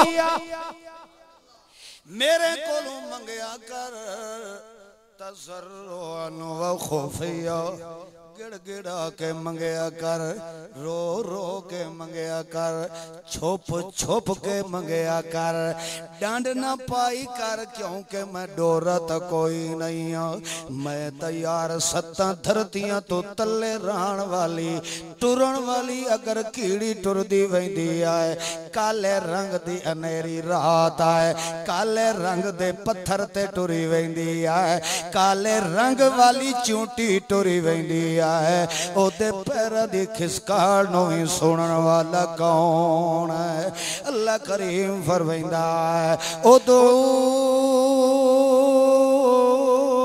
मेरे कोलों मंगया कर तज़र्रुअन व खुफिया गिड़ गिड़ा के मंगया कर रो रो के मंगया कर छुप छुप के मंगया कर डांड ना पाई कर क्योंकि मैं डोरत कोई नहीं हूं मैं तैयार सत्ता धरतियां तो तले रहन वाली टुरन वाली अगर कीड़ी टुरदी वेंदी आए काले रंग दी अनेरी रात आए काले रंग दे पत्थर ते टुरी वेंदी आए काले रंग वाली चूंटी टुरी वेंदी है ओदे पैर दी खिसकाड़ नूं ही सुनन वाला कौन है अल्लाह करीम फरमाइंदा है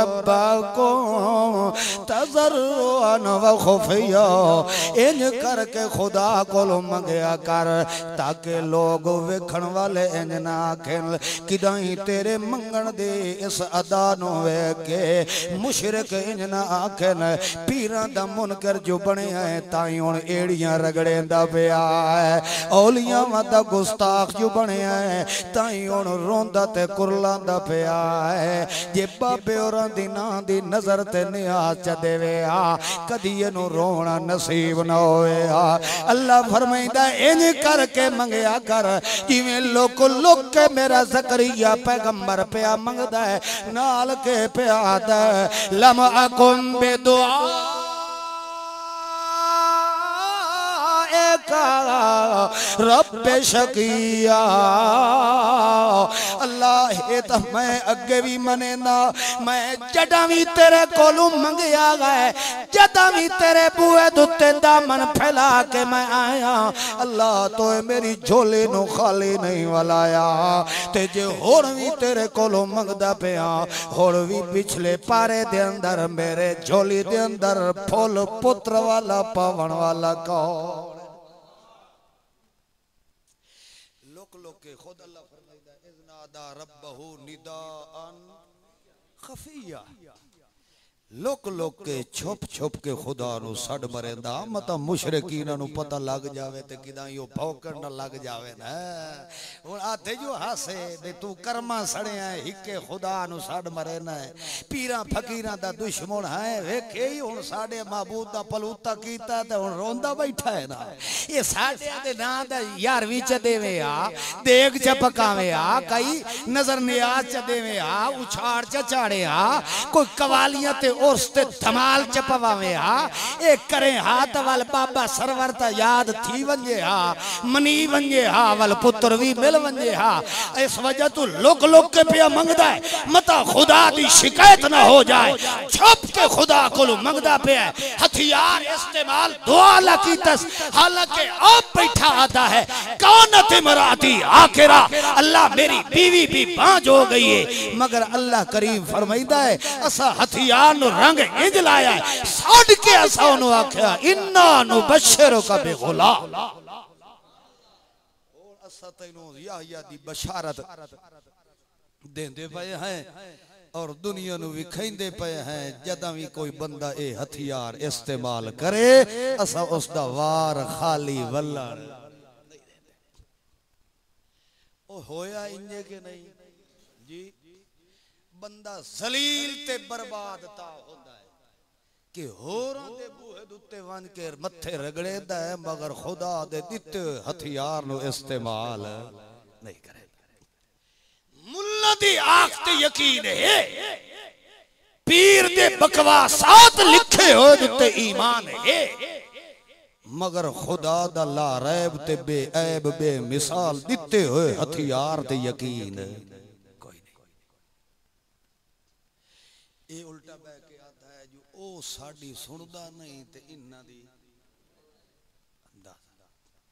रब्बकुम तज़र्रुअन व खुफिया, इंज करके खुदा कोलो मंगया कर ताकि लोग वेखण वाले इंज ना आखें किदाई तेरे मंगण दे इस अदा नु वेख के मुशरिक इंज ना आखें पीरां दा मुनकर जो बने है ताई हुण एड़ियां रगड़ेंदा पिया है, औलियां दा गुस्ताख जो बने है ताई हुण रोंदा ते कुरलांदा पिया है। जे बाबे औरां दी नां दी नजर ते नियाज च देवे आ कदी इनू रोना नसीब ना होए आ। अल्लाह फरमाइंदा इंज करके मंगया कर जिवें लोक लोक के मेरा ज़करिया पैगंबर पिया मंगदा है नाल के पिया दा लम अकुम बेदुआ रब शकिया। अल्लाह ये तो मैं अगे भी मने ना मैं जदा भी तेरे कोलू मंगया गए जदा भी तेरे बुए दुते दामन फैला के मैं आया अल्लाह तो मेरी झोली नु खाली नहीं वलाया ते जे होर भी तेरे कोलू मंगदा पिया होर भी पिछले पारे दे अंदर मेरे झोली दे अंदर फुल पुत्र वाला पावन वाला कौन के खुद अल्लाह फरमाइदा इज़नादा रब्बहु निदाअन खफिया लोक लोक के छुप छुप के खुदा नु सड मरेंदा मत मुशरिकीन नु पता लग जावे ते किदा यो भौकण न लग जावे ना हुन आथे जो हासे बे तू कर्मा सड़िया हिके खुदा नु सड मरे ना पीरा फकीरां दा दुश्मन है वेखे ही हुन साडे महबूब दा पलूता कीता ते हुन रोंदा बैठा है ना ये साडे दे नां दा यार विच देवे आ देग च पकावे आ कई नजर नियाज च देवे आ उछाड़ च चाड़े आ कोई कवालियां ते उस ते धमाल च पवावे आ ए करे हाथ वाल बाबा सरवर ता याद थी वंजे हा मनी वंजे हा वाल पुत्र भी मिल वंजे हा इस वजह तू लोक लोक के पिया मंगदा है मता खुदा दी शिकायत ना हो जाए छुप के खुदा कोलो मंगदा पिया हथियार इस्तेमाल दुआ ला कीतस हालांकि आप बैठा आता है कानत मराती आखिरा अल्लाह मेरी बीवी भी बांझ हो गई है मगर अल्लाह करीम फरमाइंदा है असा हथियार रंग इंज लाया है साड़ के असा उन्हों आख्या इन्ना नुबश्शिरु का बिगुलाम और असा तैनू याहया दी बशारत देंदे पए हैं और दुनिया नु विखाइंदे पए हैं जदा भी कोई बंदा ए हथियार इस्तेमाल करे असा उसदा वार खाली वल्लण ओ होया इंजे के नहीं जी बंदा जलील ते बर्बाद ता होंदा है कि होरां दे बूहे दुते वन के मथे रगड़ेदा है मगर खुदा दे दिते हथियार नु इस्तेमाल नहीं करे मुल्ला दी आंख ते यकीन है पीर दे बकवासात लिखे होए दुते ईमान है मगर खुदा दा ला रैब ते बेऐब बेमिसाल दिते होए हथियार ते यकीन ये उल्टा बह के आता है जो ओ साडी सुनदा नहीं ते इन्ना दी अंदाजा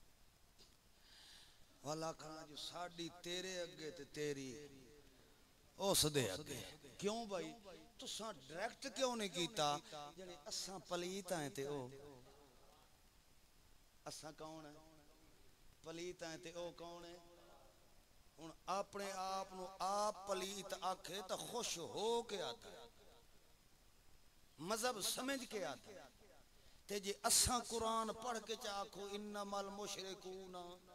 वाला खाना जो साडी तेरे अगे ते तेरी उस दे अगे क्यों भाई तुसा डायरेक्ट क्यों नहीं कीता जेड़े असा पलीत हैं ते ओ असा कौन है पलीत हैं ते ओ कौन है हुन अपने आप नु आप पलीत आखे तो खुश हो के आता है मजहब समझ के आता ते जे असा कुरान पढ़ के चाखो इन्नमल मुशरिकून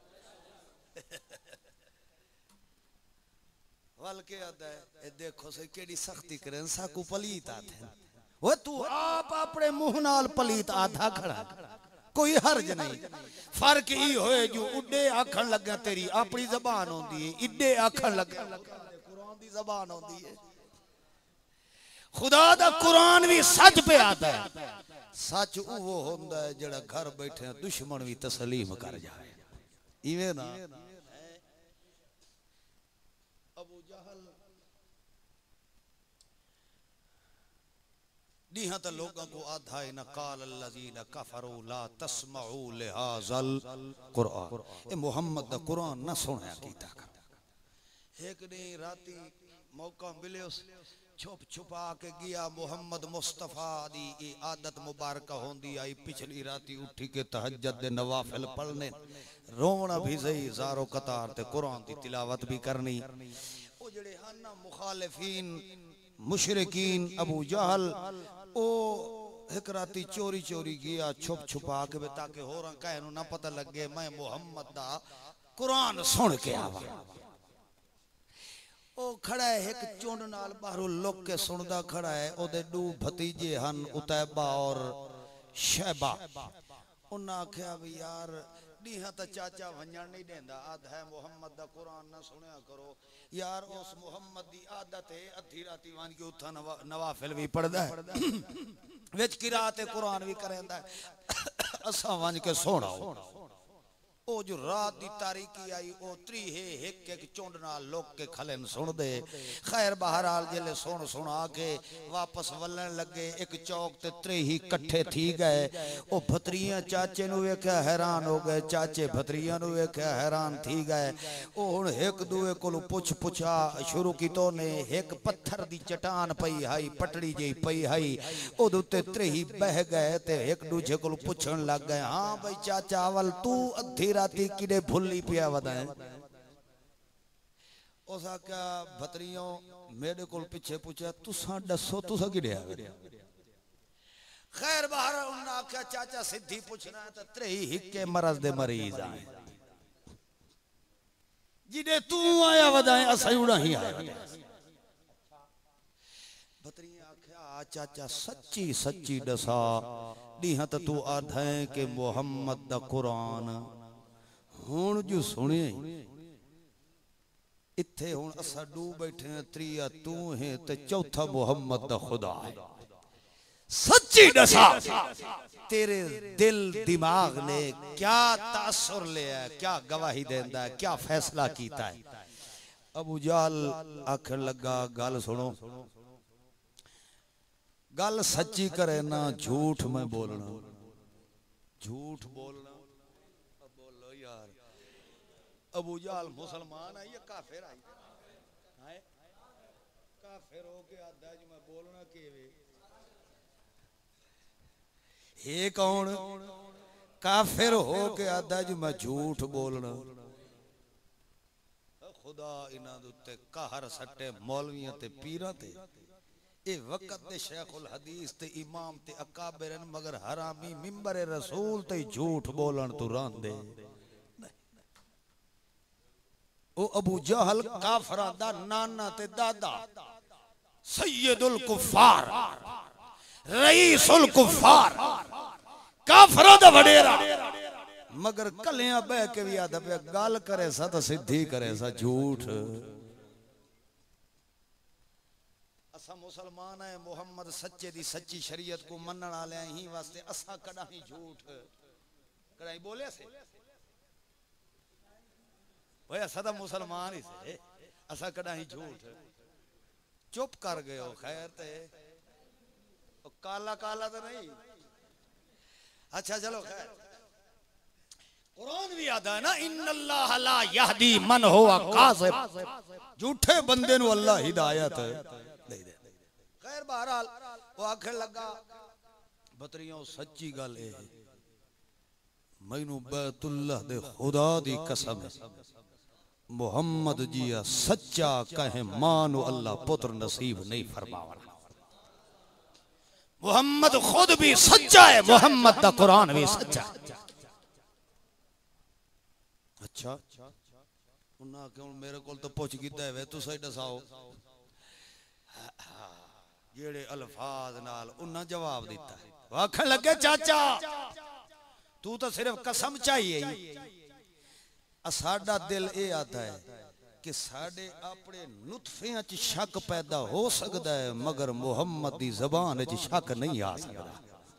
वल के आता है देखो से केड़ी सख्ती करें साकू पलीत आते वो तू आप अपने मुंह नाल पलीत आधा खड़ा कोई हर्ज नहीं फर्क ई होए जो उड्डे आखण लगा तेरी अपनी जबान होंदी है इड्डे आखण लगा कुरान दी जबान होंदी है खुदा दा कुरान भी सच पे आता है सच वो होंदा है जेड़ा घर बैठे दुश्मन भी तस्लीम कर जाए इवे ना अबू जहल दीहां त लोगों को आधा है न काल अल्लज़ीना कफरू ला तस्मऊ लिहाज़ल कुरान ए मोहम्मद दा कुरान ना सुनया कीता कर एक दिन राती मौका मिले छुप छुपा के गया मोहम्मद मुस्तफा दी ये आदत मुबारक होंदी आई पिछली राती उठी के तहज्जुद दे नवाफिल पढ़ने रोना भी सही ज़ारो कतार ते कुरान दी तिलावत भी करनी ओ जेड़े हन ना मुखालिफीन मुशरिकीन अबू जहल ओ एक राती चोरी चोरी गया छुप छुपा के ताकि होरा कहनु ना पता लगे मैं मोहम्मद दा कुरान सुन के आवा ओ खड़ा है एक चुंड नाल बाहरों लोग के सुनदा खड़ा है ओदे दो भतीजे हन उतैबा और शैबा उन्हें आख्या भी यार डीहा तो चाचा वंजन नहीं देंदा आद है मोहम्मद दा कुरान ना सुनिया करो यार उस मोहम्मद दी आदत है अधी राती वन के उठा नवाफिल भी पढ़दा है विच किरात कुरान भी करेंदा असा वन के सोना ओ जो रात दी तारीकी आई ओ त्री है एक एक चुंड नाल लोग के खलन सुन दे खैर बहरहाल जेले सुन सुना के वापस वलन लगे एक चौक ते त्री ही इकट्ठे थी गए ओ भतरियां चाचे नु वेख्या हैरान हो गए चाचे भतरियां नु वेख्या हैरान थी गए ओ हुन एक दूए कोलो पुछा शुरू कीतो ने एक पत्थर दी चट्टान पई हाई पटड़ी जी पई हाई ओदे उत्ते त्री ही बह गए ते एक दूजे कोलो पुछण लग गए हां भाई चाचा अवल तू अधी राती किडे भुल्ली पिया वदाए ओसा क्या भतरियों मेरे कोल पीछे पूछा तुसा दसो तुसा किडे आवे खैर बाहर उन्हें आख्या चाचा सिद्धि पूछना है तो त्री हिक्के मरज दे मरीज आए जिदे तू आया वदाए असा उड़ा ही आया भतरियां आख्या चाचा सच्ची सच्ची दसा डीहा तो तू आधा के मोहम्मद दा कुरान हुण जो सुने इत्थे हुण असा डू बैठे त्रिया तू है ते चौथा मोहम्मद दा खुदा है सच्ची दसा तेरे दिल दिमाग ने क्या तासुर लिया क्या गवाही देंदा है क्या फैसला कीता है अबू जहल आखन लगा गल सुनो गल सच्ची करे ना झूठ में बोलना झूठ बोलना अबू जहल मुसलमान है या काफिर है काफिर हो के आदा जी मैं बोलना केवे हे कौन काफिर हो के आदा जी मैं झूठ बोलना खुदा इना दे उत्ते कहर सट्टे मौलवियां ते पीरां ते ए वक्त दे शेखुल हदीस ते इमाम ते अकाबिरन मगर हरामी मिंबर रसूल ते झूठ बोलन तू रांदे ओ अबू जहल काफरा दा नाना ते दादा सैयदुल कुफार रईसुल कुफार काफरा दा वडेरा मगर कलियां बह के भी आदा पे गल करे सा तो सिद्धि करे सा झूठ असा मुसलमान है मोहम्मद सच्चे दी सच्ची शरीयत को मनण वाले ही वास्ते असा कदा ही झूठ कदाई बोले से भाई असा तो मुसलमान ही से असा कदा ही झूठ चुप कर गए हो खैर ते काला काला तो नहीं अच्छा चलो खैर कुरान भी आता है ना इन्नल्लाह ला यहदी मन हुवा काज़िब झूठे बंदे नु अल्लाह हिदायत दे दे खैर बहरहाल वो आखिर लगा बतरियों सच्ची गल है मैनू बैतुल्लाह दे खुदा दी कसम मोहम्मद जिया सच्चा कहे मानो अल्लाह पुत्र नसीब नहीं फरमावना मोहम्मद खुद भी सच्चा है मोहम्मद दा कुरान भी सच्चा अच्छा उन्ना क्यों मेरे को तो पुछ कीता है तू सही दसाओ जेड़े अल्फाज नाल उन्ना जवाब दिता है आखन लगे चाचा तू तो सिर्फ कसम चाहिए साडा दिल ये आता है कि साडे अपने नुतफियां च शक पैदा हो सकता है मगर मुहम्मद दी ज़बान च शक नहीं आ सकता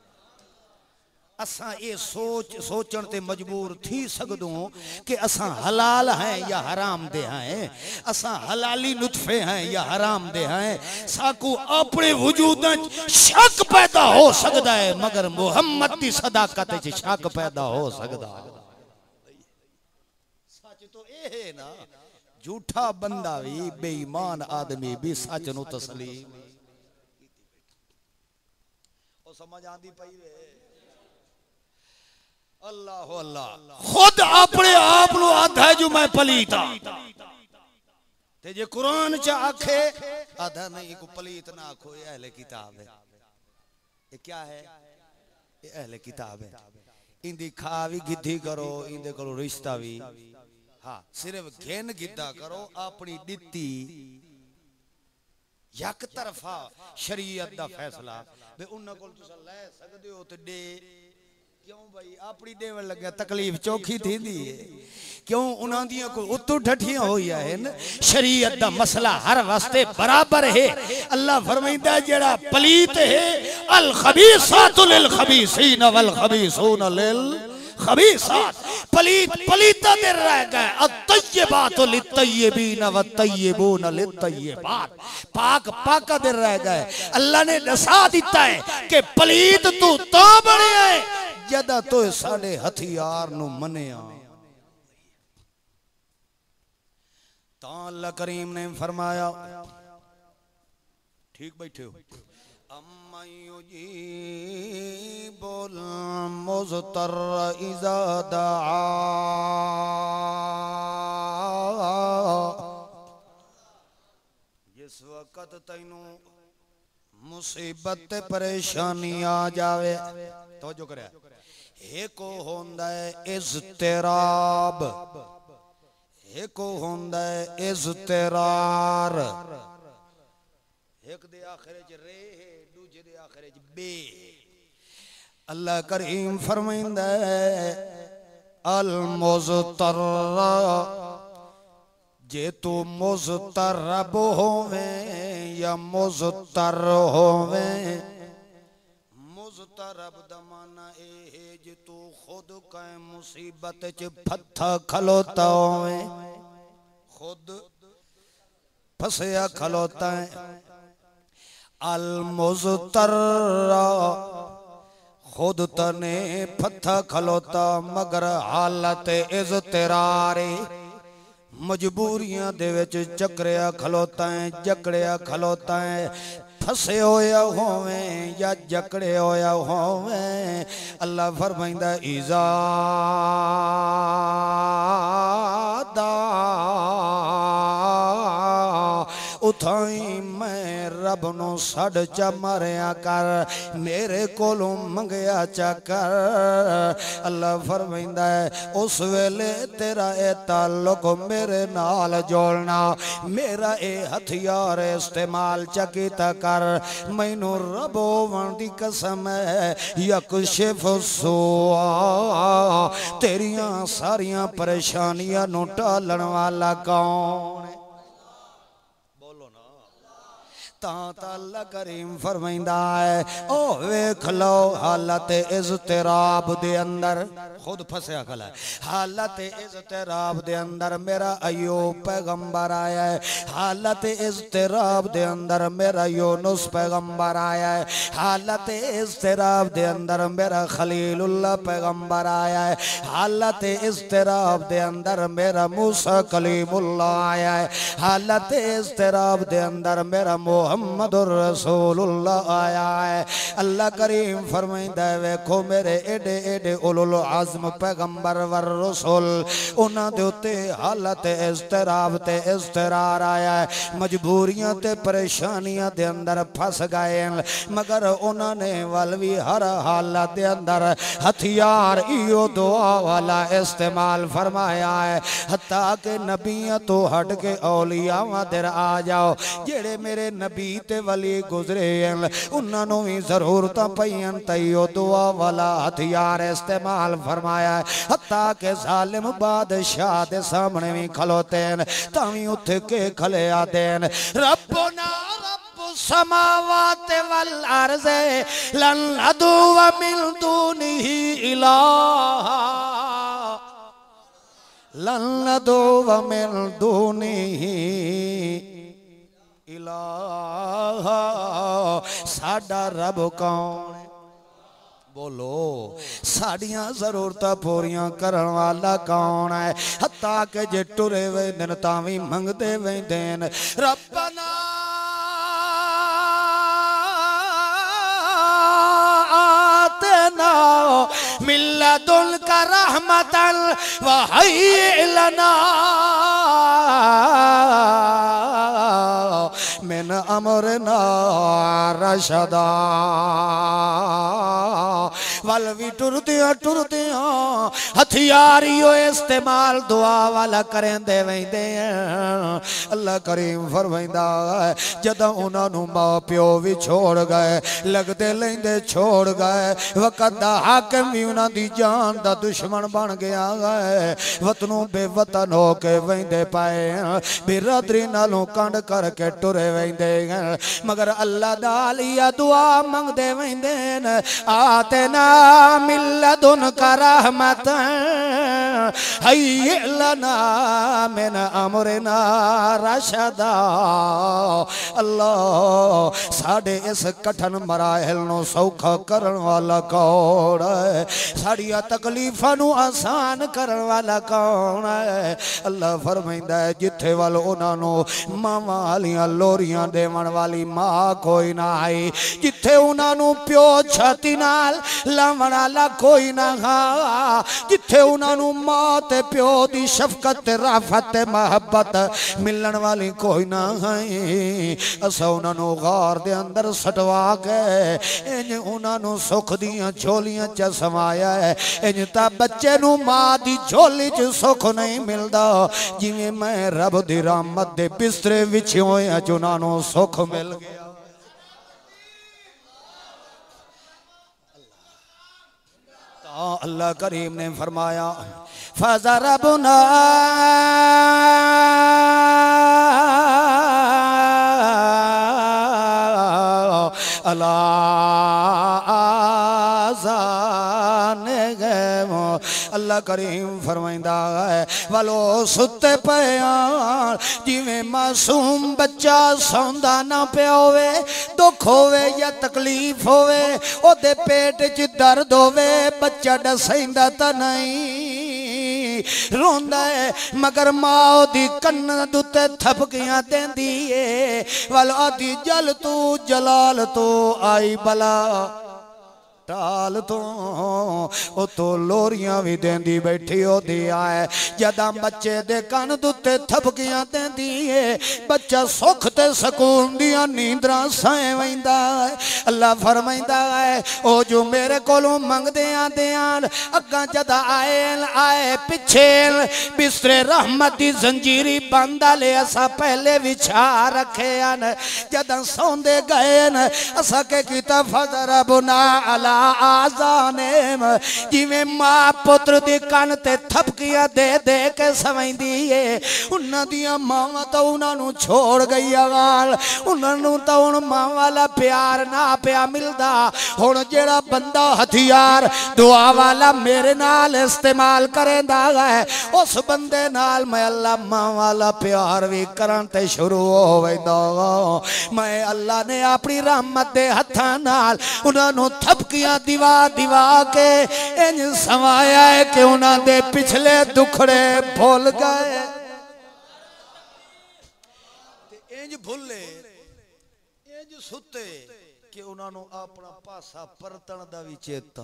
असा ये सोचण ते मजबूर थी सकदो कि असा हलाल हैं या हराम दे हैं असा हलाली नुतफे हैं या हराम दे हैं साकू अपने वजूद शक पैदा हो सकता है मगर मुहम्मद दी सदाकत च शक पैदा हो सकता है ना झूठा बंदा भी बेईमान आदमी भी सच नु तस्लीम ओ समझ आंदी पई वे अल्लाह अल्लाह खुद अपने आप नु आधा है जो मैं पलीत ते जे कुरान च आखे आधा नहीं को पलीत ना आखो ये अहले किताब है ये क्या है ये अहले किताब है इंदी खा भी गिद्धी करो इंदे को रिश्ता भी हाँ सिर्फ घेन गिद्धा करो अपनी दित्ती यक तरफा शरीयत दा फैसला बे उन्हां कोल तुसा ले सकदे हो ते दे क्यों भाई अपनी देवन लगे तकलीफ चौखी थींदी है क्यों उन्हां दियां कोई उतु ठठियां होईया है न शरीयत दा मसला हर वास्ते बराबर है अल्लाह फरमाइंदा जेड़ा पलीत है अल खबीसातु लिल खबीसीन वल खबीसून लिल खबीसात पलीत पलीता दे रह गए अत्तय्यबातु लित्तय्यबीन वत्तय्यबून लित्तय्यबात पाक पाका दे रह गए अल्लाह ने दसा दिता है कि पलीत तू तो बने है जदा तो साडे हथियार नु मनिया ता अल्लाह करीम ने फरमाया ठीक बैठे हो अम्मयुजीबुल मुज़तर इज़ा दआ जिस वक्त तैनू मुसीबत परेशानी आ जावे तवज्जो करे एक होंदा है इज़्तिराब एक होंदा है इज़्तिरार एक दे आखिरे च रे है दूजे दे आखिरे च बे अल्लाह करीम फरमाइंदा है अल मुज़तर जे तू मुज़तरब होवे या मुज़तर होवे मुज़तरब दा माना ए है जे तू खुद कै मुसीबत च फथा खलोता होवे खुद फसया खलोता है अल मुज़तर खुद तने फथा खलोता मगर हालत इज़्तिरारे मजबूरियां दे विच चकरिया खलोता है जकड़िया खलोता है फसे होया होवे या जकड़े होया होवे अल्लाह फरमाइंदा इज़ा दा उठाई मैं रब नो सड़ चा मारिया कर मेरे कोलों मंगया चा कर अल्लाह फरमाइंदा है उस वेले तेरा ए ताल्लुक मेरे नाल जोड़ना मेरा ए हथियार इस्तेमाल चकीता कर मैनू रब होवन दी कसम है यकशिफ सुआ तेरियां सारियां परेशानियां नु टालण वाला कौन है अल्लाह करीम फरमाइंदा है ओ वेख लो हालत इज़्तिराब दे अंदर खुद फसया खला हालत इज़्तिराब दे अंदर मेरा अय्यूब पैगंबर आया है हालत इज़्तिराब दे अंदर मेरा यूनुस पैगंबर आया है हालत इज़्तिराब दे अंदर मेरा खलीलुल्लाह पैगंबर आया है हालत इज़्तिराब दे अंदर मेरा मूसा कलीमुल्लाह आया है हालत इज़्तिराब दे अंदर मेरा मुहम्मदुर रसूलुल्लाह आया है अल्लाह करीम फरमाइंदा है वेखो मेरे एडे एडे उलुल आज़म पैगंबर वर रसूल उन्हां दे उत्ते हालत इज़्तिराब ते इज़्तिरार आया है मजबूरियां ते परेशानियां दे अंदर फस गए मगर उन्हां ने वल भी हर हालत दे अंदर हथियार इहो दुआ वाला इस्तेमाल फरमाया है हत्ता के नबियां तो हट के औलियावां दे आ जाओ जेड़े मेरे नबी ते वली गुजरे उन्होंने भी जरूरत पईयां तैयो दुआ वाला हथियार इस्तेमाल फरमाया है हत्ता के जालिम बादशाह दे सामने भी खलोते हैं तावी उठ के खले आते हैं रब्बुना रब्बुस समावात वल अर्ज़ लन अदू व मिन दूनिही इलाहा लन अदू व मिन दूनिही इलाहा साडा रब कौन है बोलो साड़ियां जरूरत पूरियां करन वाला कौन है हत्ता के जे टुरे वे दिन तावी मंगदे वे देन रब्बना मिल्लदुनका रहमतन व हय्य लना मिन अमरना रशदा। वल भी टुरदे हथियारियों इस्तेमाल दुआ वाला करें दे वेंदे अल्लाह करीम फरमाइंदा जदों उन्हां नूं मां प्यो भी छोड़ गए लगदे लैंदे छोड़ गए वक़्त दा हाकिम भी उन्हां दी जान दा दुश्मन बन गया है वतनों बेवतन हो के वेंदे पाए बिरादरी नालों कंड करके टुरे वेंदे मगर अल्लाह दा आलिया दुआ मंगदे वेंदे आते ना मिल्लदुनका रहमत हय्य लना मिन अमरना रशदा। अल्लाह साडे इस कठिन मराहिल नूं सौखा करन वाला कौन है साडियां तकलीफां नूं आसान करन वाला कौन है। अल्लाह फरमाइंदा है जिथे वाल उन्हां नूं मावां वालियां लोरियां देवण वाली मां कोई ना आई जिथे उन्हां नूं प्यो छाती नाल लावण वाला कोई ना हा जिथे उन्हां नूं मां ते प्यो दी शफकत ते राफत ते मोहब्बत मिलण वाली कोई ना है असां उन्हां नूं गार दे अंदर सटवा के इंज उन्हां नूं सुख दियां झोलियां च समाया है इंज तां बच्चे नूं मां दी झोली च सुख नहीं मिलदा जिवें मैं रब दी रहमत दे बिस्तरे विछे होए उन्हां नूं सुख मिल गया। अल्लाह करीम ने फरमाया फज़रबना अला आज़ानिहिम। अल्लाह करीम फरमाइंदा है वालो सुते पे जिवें मासूम बच्चा सौंदा ना पिया होवे दुख होवे या तकलीफ होवे ओदे पेट च दर्द होवे बच्चा डसैंदा तां नहीं रोंदा है मगर मां दी कन्न दुते थपकियां देंदी है वाल आदी जल तू जलाल तू आई बला टाल तो लोरियां भी देंदी बैठी होती है जदा बच्चे दे कन दुते थपकियां देंदी है बच्चा सुख ते सुकून दियां नींदरां साए वैंदा है। अल्लाह फरमाइंदा है ओ जो मेरे कोलों मंगदे आंदे आन अग्गां जदा आए पिछे बिस्तरे रहमत दी जंजीरी बंद ले असा पहले विछा रखे हैं जदा सौंदे गए असा के कीता फज़रबना अला आज़ानिहिम जिवें मां पुत्र दी कन ते थपकियां दे दे के सवैंदी है उन्हां दियां मावां तो उन्हां नूं छोड़ गई गाल उन्हां नूं तो हुण मां वाला प्यार ना पिया मिलदा हुण जेड़ा बंदा हथियार दुआ वाला मेरे नाल इस्तेमाल करेंदा है उस बंदे नाल मैं अल्लाह मां वाला प्यार भी करन ते शुरू हो वैंदा मैं अल्लाह ने अपनी रहमत दे हत्थां नाल उन्हां नूं थपकियां दिवा दिवा के इंज समाया है कि उन्हां दे पिछले दुखड़े भूल गए इंज भुले इंज सुते कि उन्हां नूं अपना पासा परतण दा भी चेता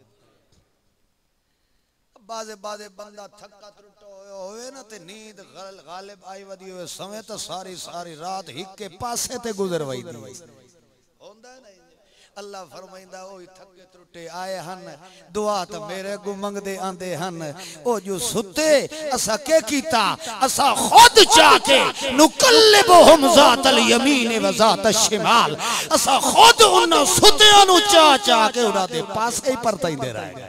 बाजे बाजे बंदा थका त्रुटा होवे ना ते नींद गालिब आई वदी होवे समय तो सारी सारी रात हिक्के पासे ते गुजर वईदी होंदा है ना। अल्लाह फरमाइंदा ओ थके त्रुटे आए हन दुआ तो मेरे को मंगदे आंदे हन ओ जो सुते असा के कीता असा खुद चाके नुकल्लिबुहुम ज़ातल यमीन व ज़ातश शिमाल असा खुद उन्हां सुतियां नु चा चा के उन्हां दे पासे ही परताइंदे रह गए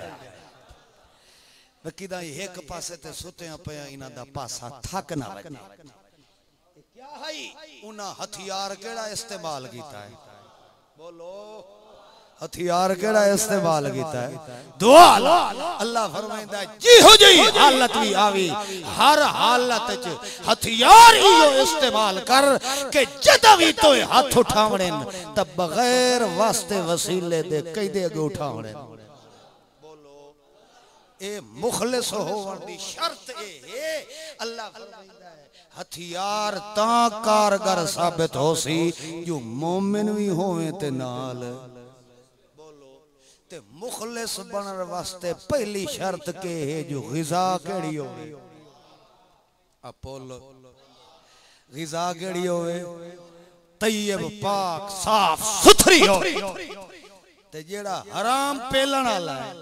वकीदा एक पासे ते सुतियां पिया इन्हां दा पासा थक ना वजे क्या है उन्हां हथियार केड़ा इस्तेमाल कीता है बोलो हथियार केड़ा इस्तेमाल कीता है दुआ अल्लाह फरमाइंदा जिहो जी हालत भी आवी हर हालत च हथियार ही इस्तेमाल कर के जदा भी तो हाथ उठावणे तब बगैर वास्ते वसीले दे कईदे अगे उठावणे बोलो ए मुखलिस होवन दी शर्त ए अल्लाह फरमाइंदा है हथियार ता कारगर साबित हो सी जो मोमिन भी होवे ते नाल बोलो ते मुखलिस बनन वास्ते पहली शर्त के है जो ग़िज़ा केड़ी होवे अपोलो ग़िज़ा केड़ी होवे तैयब पाक साफ सुथरी हो ते जेड़ा हराम पेलन वाला है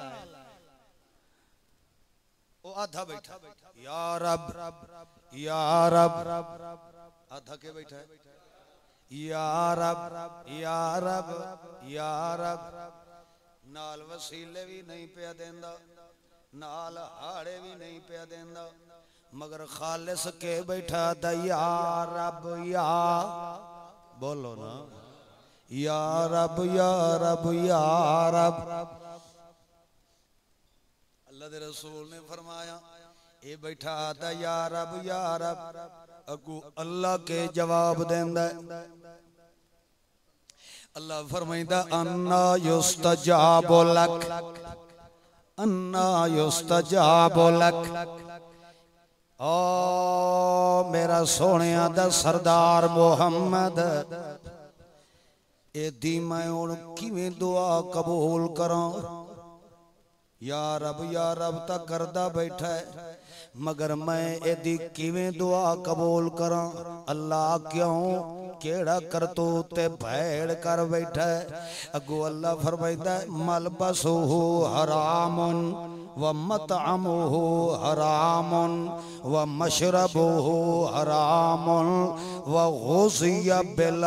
वो आधा बैठा या रब आधा के बैठा है या रब नाल वसीले भी नहीं पिया देंदा नाल हाड़े भी नहीं पिया देंदा मगर खालिस के बैठा दा या रब या बोलो ना या रब अल्लाह दे रसूल ने फरमाया ये बैठा दा या रब अगू अल्लाह के जवाब देंदा अल्लाह फरमाइंदा अन्ना युस्तजाबु लक ओ मेरा सोनिया दा सरदार मोहम्मद एदी मैं हुण किवें दुआ कबूल करां या रब ता करदा बैठा है मगर मैं एदी किवें दुआ कबूल करां अल्लाह क्यों केड़ा करतूत ते भैड़ कर बैठा है अगो अल्लाह फरमाइंदा मलबसुहु हरामुन व मतअमुहु हरामुन व मशरबुहु हरामुन व गुज़िया बिल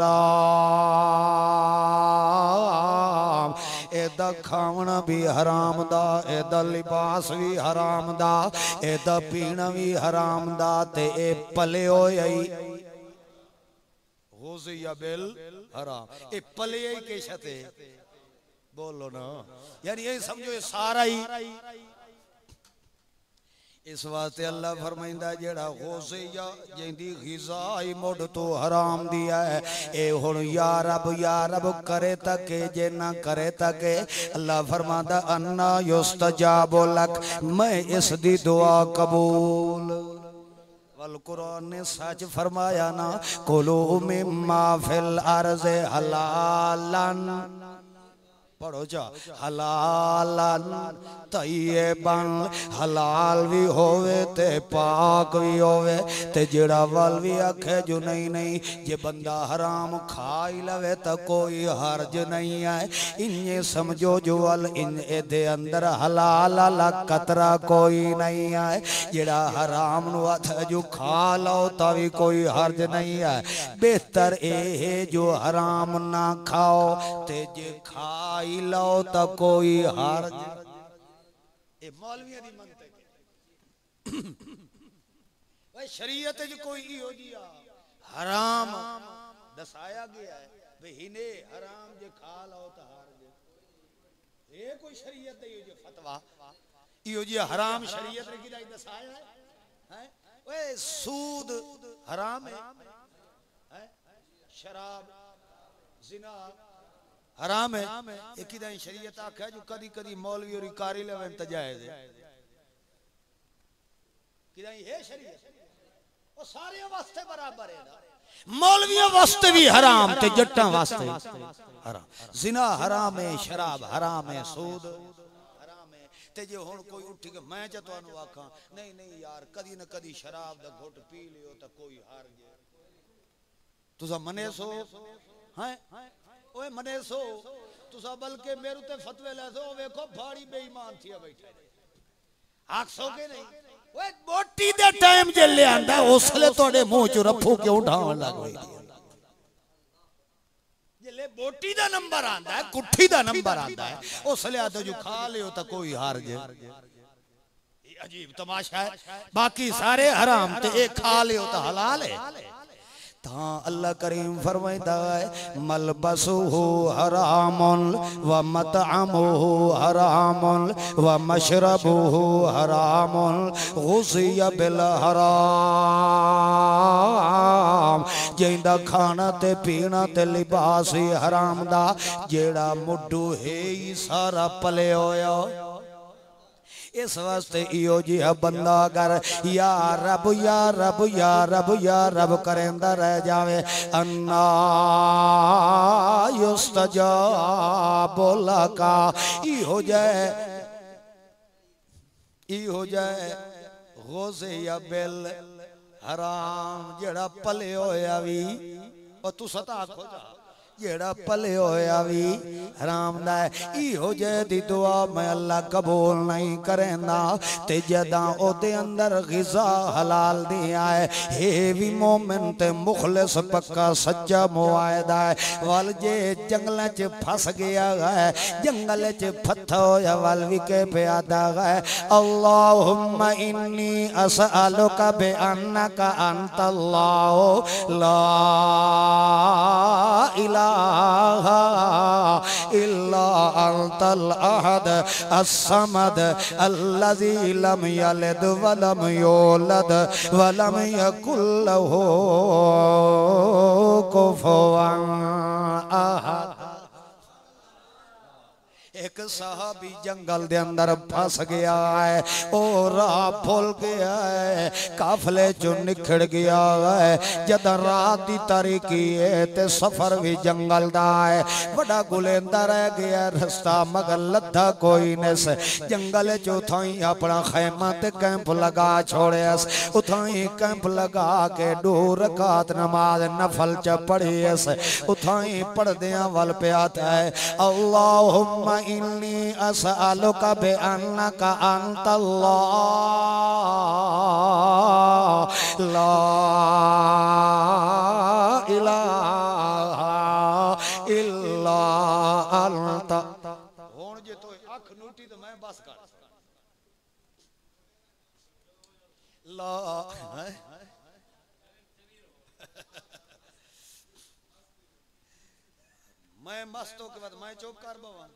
हराम एदा खावना भी हराम दा एदा लिबास भी हराम दा एदा पीना भी हराम दा ते ए पले होई गुज़िया बिल हराम ए पले ही के शते बोलो ना यार ये समझो ये सारा ही इस वास्ते अल्लाह फरमाइंदा जेड़ा गुज़िया जिंदी ग़िज़ा ही मुढ़ तो हराम दिया है ए हुण या रब करे तके जे ना करे तके अल्लाह फरमांदा अन्ना युस्तजाबु लक मैं इस दी दुआ कबूल वल कुरान ने सच फरमाया ना कुलू मिम्मा फिल अर्ज़े हलालन पढ़ो जा हलालन तय्यबन हलाल भी होवे ते पाक भी होवे ते जेड़ा वल भी आखे जो नहीं जे बंदा हराम खा ही लवे तो कोई हर्ज नहीं है इन्हें समझो जो वल इन दे अंदर हलाल वाला कतरा कोई नहीं है जेड़ा हराम नु हथ जो खा लो ता भी कोई हर्ज नहीं है बेहतर ए जो हराम ना खाओ ते जे खा लो तो कोई हर्ज ए मौलवियों दी मनते भाई शरीयत जो कोई हो जिया हराम दसाया गया है भाई हिने हराम जे खा लो तो हर्ज ये कोई शरीयत है जो फतवा यो जी हराम शरीयत ने किदा दसाया है ओए सूद हराम है शराब जिना हराम है एक ही शरीयत आख्या जो कदी कदी मौलवी और कारी लेवन तजायज है किदा ये शरीयत वो सारे वास्ते बराबर है मौलवियों वास्ते भी हराम ते जट्टां वास्ते हराम जिना हराम है शराब हराम है सूद हराम है ते जे हुण कोई उठ के मैं च तुहानू आखां नहीं यार कदी न कदी शराब दा घुट पी लियो तो कोई हार गया तुसा मने सो हैं ओए मने सो तुसा बल्कि मेरे ते फतवे ले सो देखो भाड़ी बेईमान थी बैठे आख सो के नहीं ओए बोटी दे टाइम जे ले आंदा उसले तोड़े मुंह च रफू क्यों ढावन लग गई जे ले बोटी दा नंबर आंदा है कुट्ठी दा नंबर आंदा है उसले आ तो जो खा लियो तो कोई हार जे अजीब तमाशा है बाकी सारे हराम ते एक खा लियो तो हलाल है हाँ अल्लाह करीम फरमाइंदा है मलबसुहु हरामुन व मतअमुहु हरामुन व मशरबुहु हरामुन गुज़िया बिल हराम जिंदा खाना ते पीना ते लिबास ही हराम दा जेड़ा मुड्डू है ही सारा पले होया इस वास्ते इहो जिहा बंदा अगर या रब या रब या रब या रब करेंदा रह जावे अन्ना युस्तजाबु लका इहो जाए गोज़े या बिल हराम जेड़ा पले होया भी और तू सता खो जा जेड़ा पले होया भी हराम दा इहो जे दी दुआ मैं अल्लाह कबूल नहीं करेंदा ते जदा ओदे अंदर ग़िज़ा हलाल दी आए हे भी मोमिन ते मुखलिस पक्का सच्चा मुआयदा है वल जे जंगल च फस गया है जंगल च फत्था होया वल भी के प्यादा है अल्लाहुम्मा इन्नी असअलुका बि अन्नका अंतल्लाहु ला इलाहा इल्ला अंतल अहद अस्समद अल्लज़ी लम यलिद वलम यूलद वलम यकुल लहू कुफुवन अहद। एक साहबी जंगल दे अंदर फस गया है ओ राह भूल गया है काफले चो निखड़ गया है जद रात दी तारीकी है ते सफर भी जंगल दा है बड़ा गुलेंदा रह गया रास्ता मगर लद्दा कोई नस जंगल चो थाई अपना खैमा ते कैंप लगा छोड़ियस उथाई कैंप लगा के 2 रकात नमाज नफल च पढ़ियस उथाई पढ़दियां वल प्याता है अल्लाहुम्मा इन्नी असअलुका बि अन्नका अंतल्लाह ला इलाहा इल्ला अंता हुण जे तो अख नूटी तो मैं बस कर ला मैं मस्तों के बाद मैं चुप कर बवा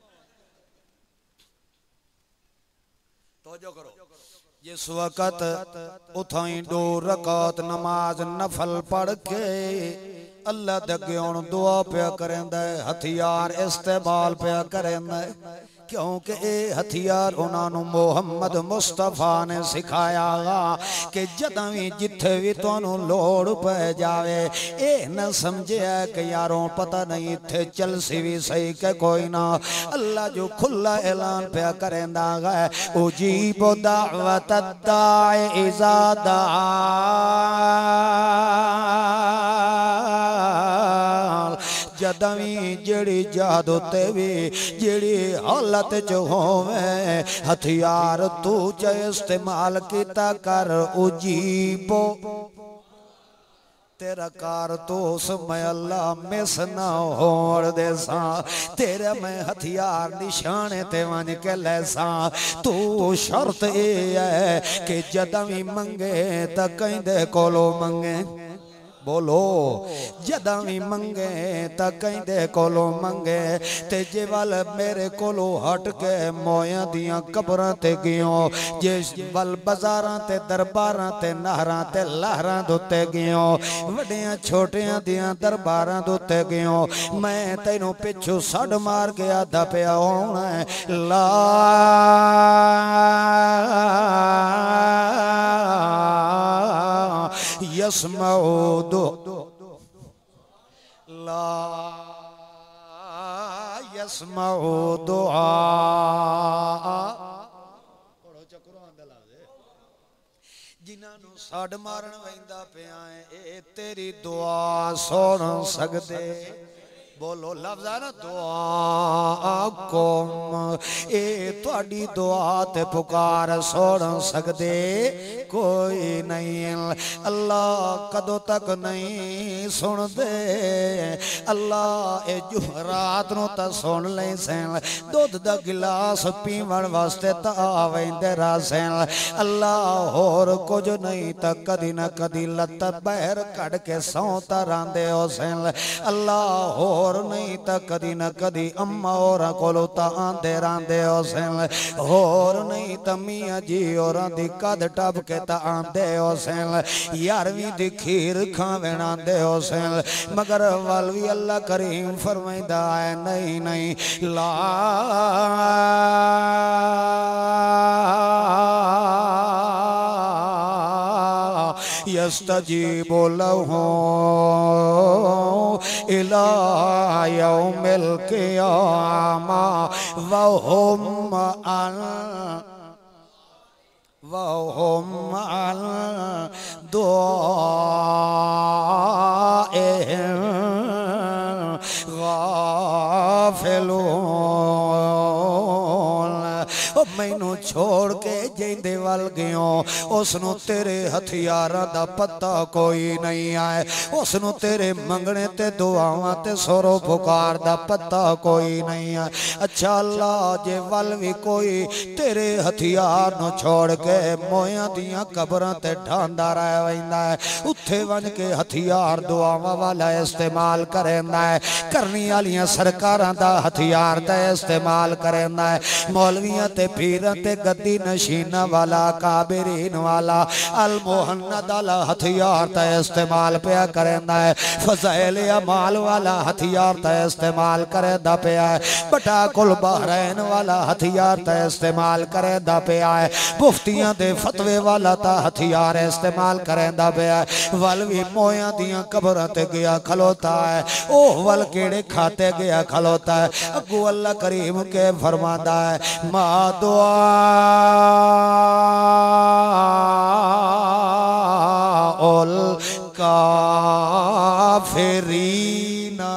तोजो करो जिस वक़्त उठाई 2 रकात नमाज नफल पढ़ के अल्लाह दे अगे दुआ पिया करेंदा हथियार इस्तेमाल पिया करेंदा क्योंकि ये हथियार उन्होंने मोहम्मद मुस्तफा ने सिखाया कि जदा भी जिथे भी तुहानू लोड़ पै जावे ये न समझे कि यारों पता नहीं इत्थे चलसी भी सही के कोई ना अल्लाह जो खुला ऐलान पिया करेंदा है उजीब दावत दाए इज़ा दाअन जदवी जड़ी जादू ते भी जड़ी हालत च होवे हथियार तू च इस्तेमाल किता कर उजीबो तेरा कार तो उसमें अल्लाह मिस ना होड़ दे सा तेरा मैं हथियार निशाने ते वन के लैसा तू शर्त ये है कि जदा भी मंगे तो कहंदे कोलो मंगे बोलो जदा भी मंगे तो कहंदे कोलो मंगे ते जे वल मेरे कोलो हट के मोया दियां कबरां ते गियो जे वल बाजारां ते दरबारां ते नहरां ते लहरां दुते गियो वड्डियां छोटियां दियां दरबारां दुते गियो मैं तैनू पिछू सड़ मार के आधा पिया होना ला यसमाओ दो ला यसमाओ दुआ जिन्हों साड़ मारन वैंदा पिया ए तेरी दुआ सुन सकदे बोलो लफ्ज़ है ना दुआ कौम ए तुहाडी दुआ ते पुकार सुन सकदे कोई नहीं अल्लाह कदों तक नहीं सुन दे अल्लाह ए जुहरात नूं तां सुन ले सैन दुध दा गिलास पीवन वास्ते तां आवेंदे रासैन अल्लाह होर कुछ नहीं तां कदी ना कदी लत्त बहर कढ़ के सौ तरांदे हो सैन अल्लाह होर नहीं तो कदी न कदी अम्मा और कोलो आंदे रांदे हुसैन होर नहीं तो मियाँ जी और दी कद टप के आंदे हुसैन 11वीं दी खीर खावेण आंदे हुसैन मगर वल भी अल्लाह करीम फरमाइंदा है नहीं नहीं ला यस्तजीबु लहू इला यौमिल क़ियामा वहुम अन दुआइहिम गाफिलून। मैनू छोड़ के जेंदे वल गयो उसनू तेरे हथियारां दा पता कोई नहीं आए, उसनू तेरे मंगने ते दुआवां ते सोरो पुकार दा पता कोई नहीं आए। अच्छा अल्लाह जे वल भी कोई तेरे हथियार नू छोड़ के मोयां दियां कबरां ते ढांदा रह वैंदा है, उत्थे वन के हथियार दुआवां वाला इस्तेमाल करेंदा है, करनी वालियां सरकारां दा हथियार दा इस्तेमाल करेंदा है, मौलवियां ते पीरां ते गद्दी नशीना वाला काबिरीन वाला अल मोहन्नद वाला हथियार दा इस्तेमाल पिया करेंदा है, फज़ाइल अमाल वाला हथियार दा इस्तेमाल करेंदा पिया है, बटा कुल बहरैन वाला हथियार दा इस्तेमाल करेंदा पिया है, मुफ्तियां दे फतवे वाला ता हथियार इस्तेमाल करेंदा पिया है। वल भी मोयां दियां कबरां ते गया खलोता है, ओ वल केड़े खाते गया खलोता है। अगू अल्लाह करीम के फरमांदा है मा दुआ उल काफिरीना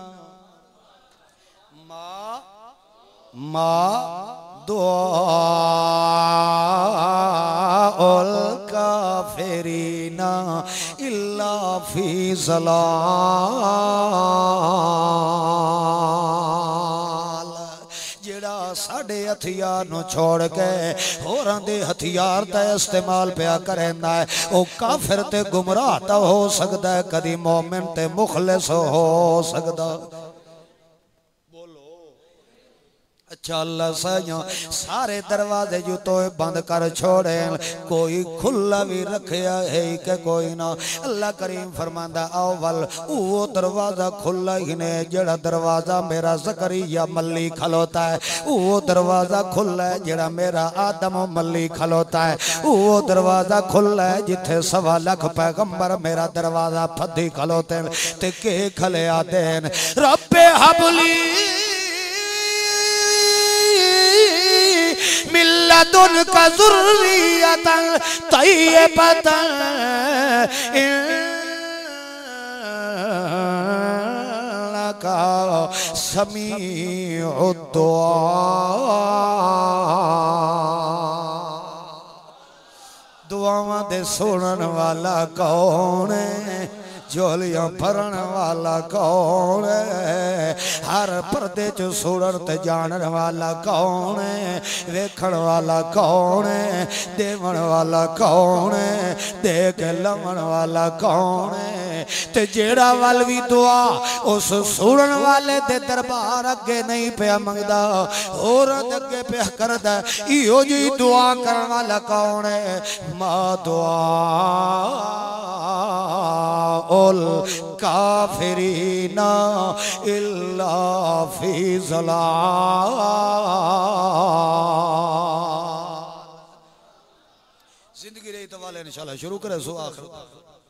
मा दुआ उल काफिरीना इल्ला फी ज़लाल। जेड़ा साडे हथियार नू छोड़ के होरां दे हथियार दा इस्तेमाल पिया करेंदा है, ओ काफिर ते गुमराह ता हो सकदा है, कदी मोमिन ते मुखलिस हो सकदा। अच्छा अल्लाह साया सारे दरवाजे जो तो बंद कर छोड़े, कोई खुला भी रखया है कि कोई ना। अल्लाह करीम फरमांदा आओ वल वो दरवाजा खुला ही ने जेड़ा दरवाजा मेरा ज़करिया मल्ली खलोता है, वो दरवाजा खुला है जेड़ा मेरा आदम मल्ली खलोता है, वो दरवाजा खुला है जिथे 1.25 लाख पैगंबर मेरा दरवाजा फद्दी खलोते ते के खले आते रब्बे हबली मिल्लतुन का ज़ुर्रियतन तय्यबतन इन्नका समीउद दुआ। दुआवां दे सुनन वाला कौन है, झोलियां भरन वाला कौन है, हर पर्दे च सुनन ते जानन वाला कौन है, वेखण वाला कौन है, देवन वाला कौन है, दे के लवन वाला कौन है। ते जेड़ा वल भी दुआ उस सुनन वाले दे दरबार अगे नहीं पिया मंगदा, होर अगे पिया करदा, इहो जी दुआ करन वाला कौन है। मा दुआ उल काफिरीना इल्ला फी ज़लाल। जिंदगी रही तो वाले इंशाल्लाह शुरू करे सो आखिर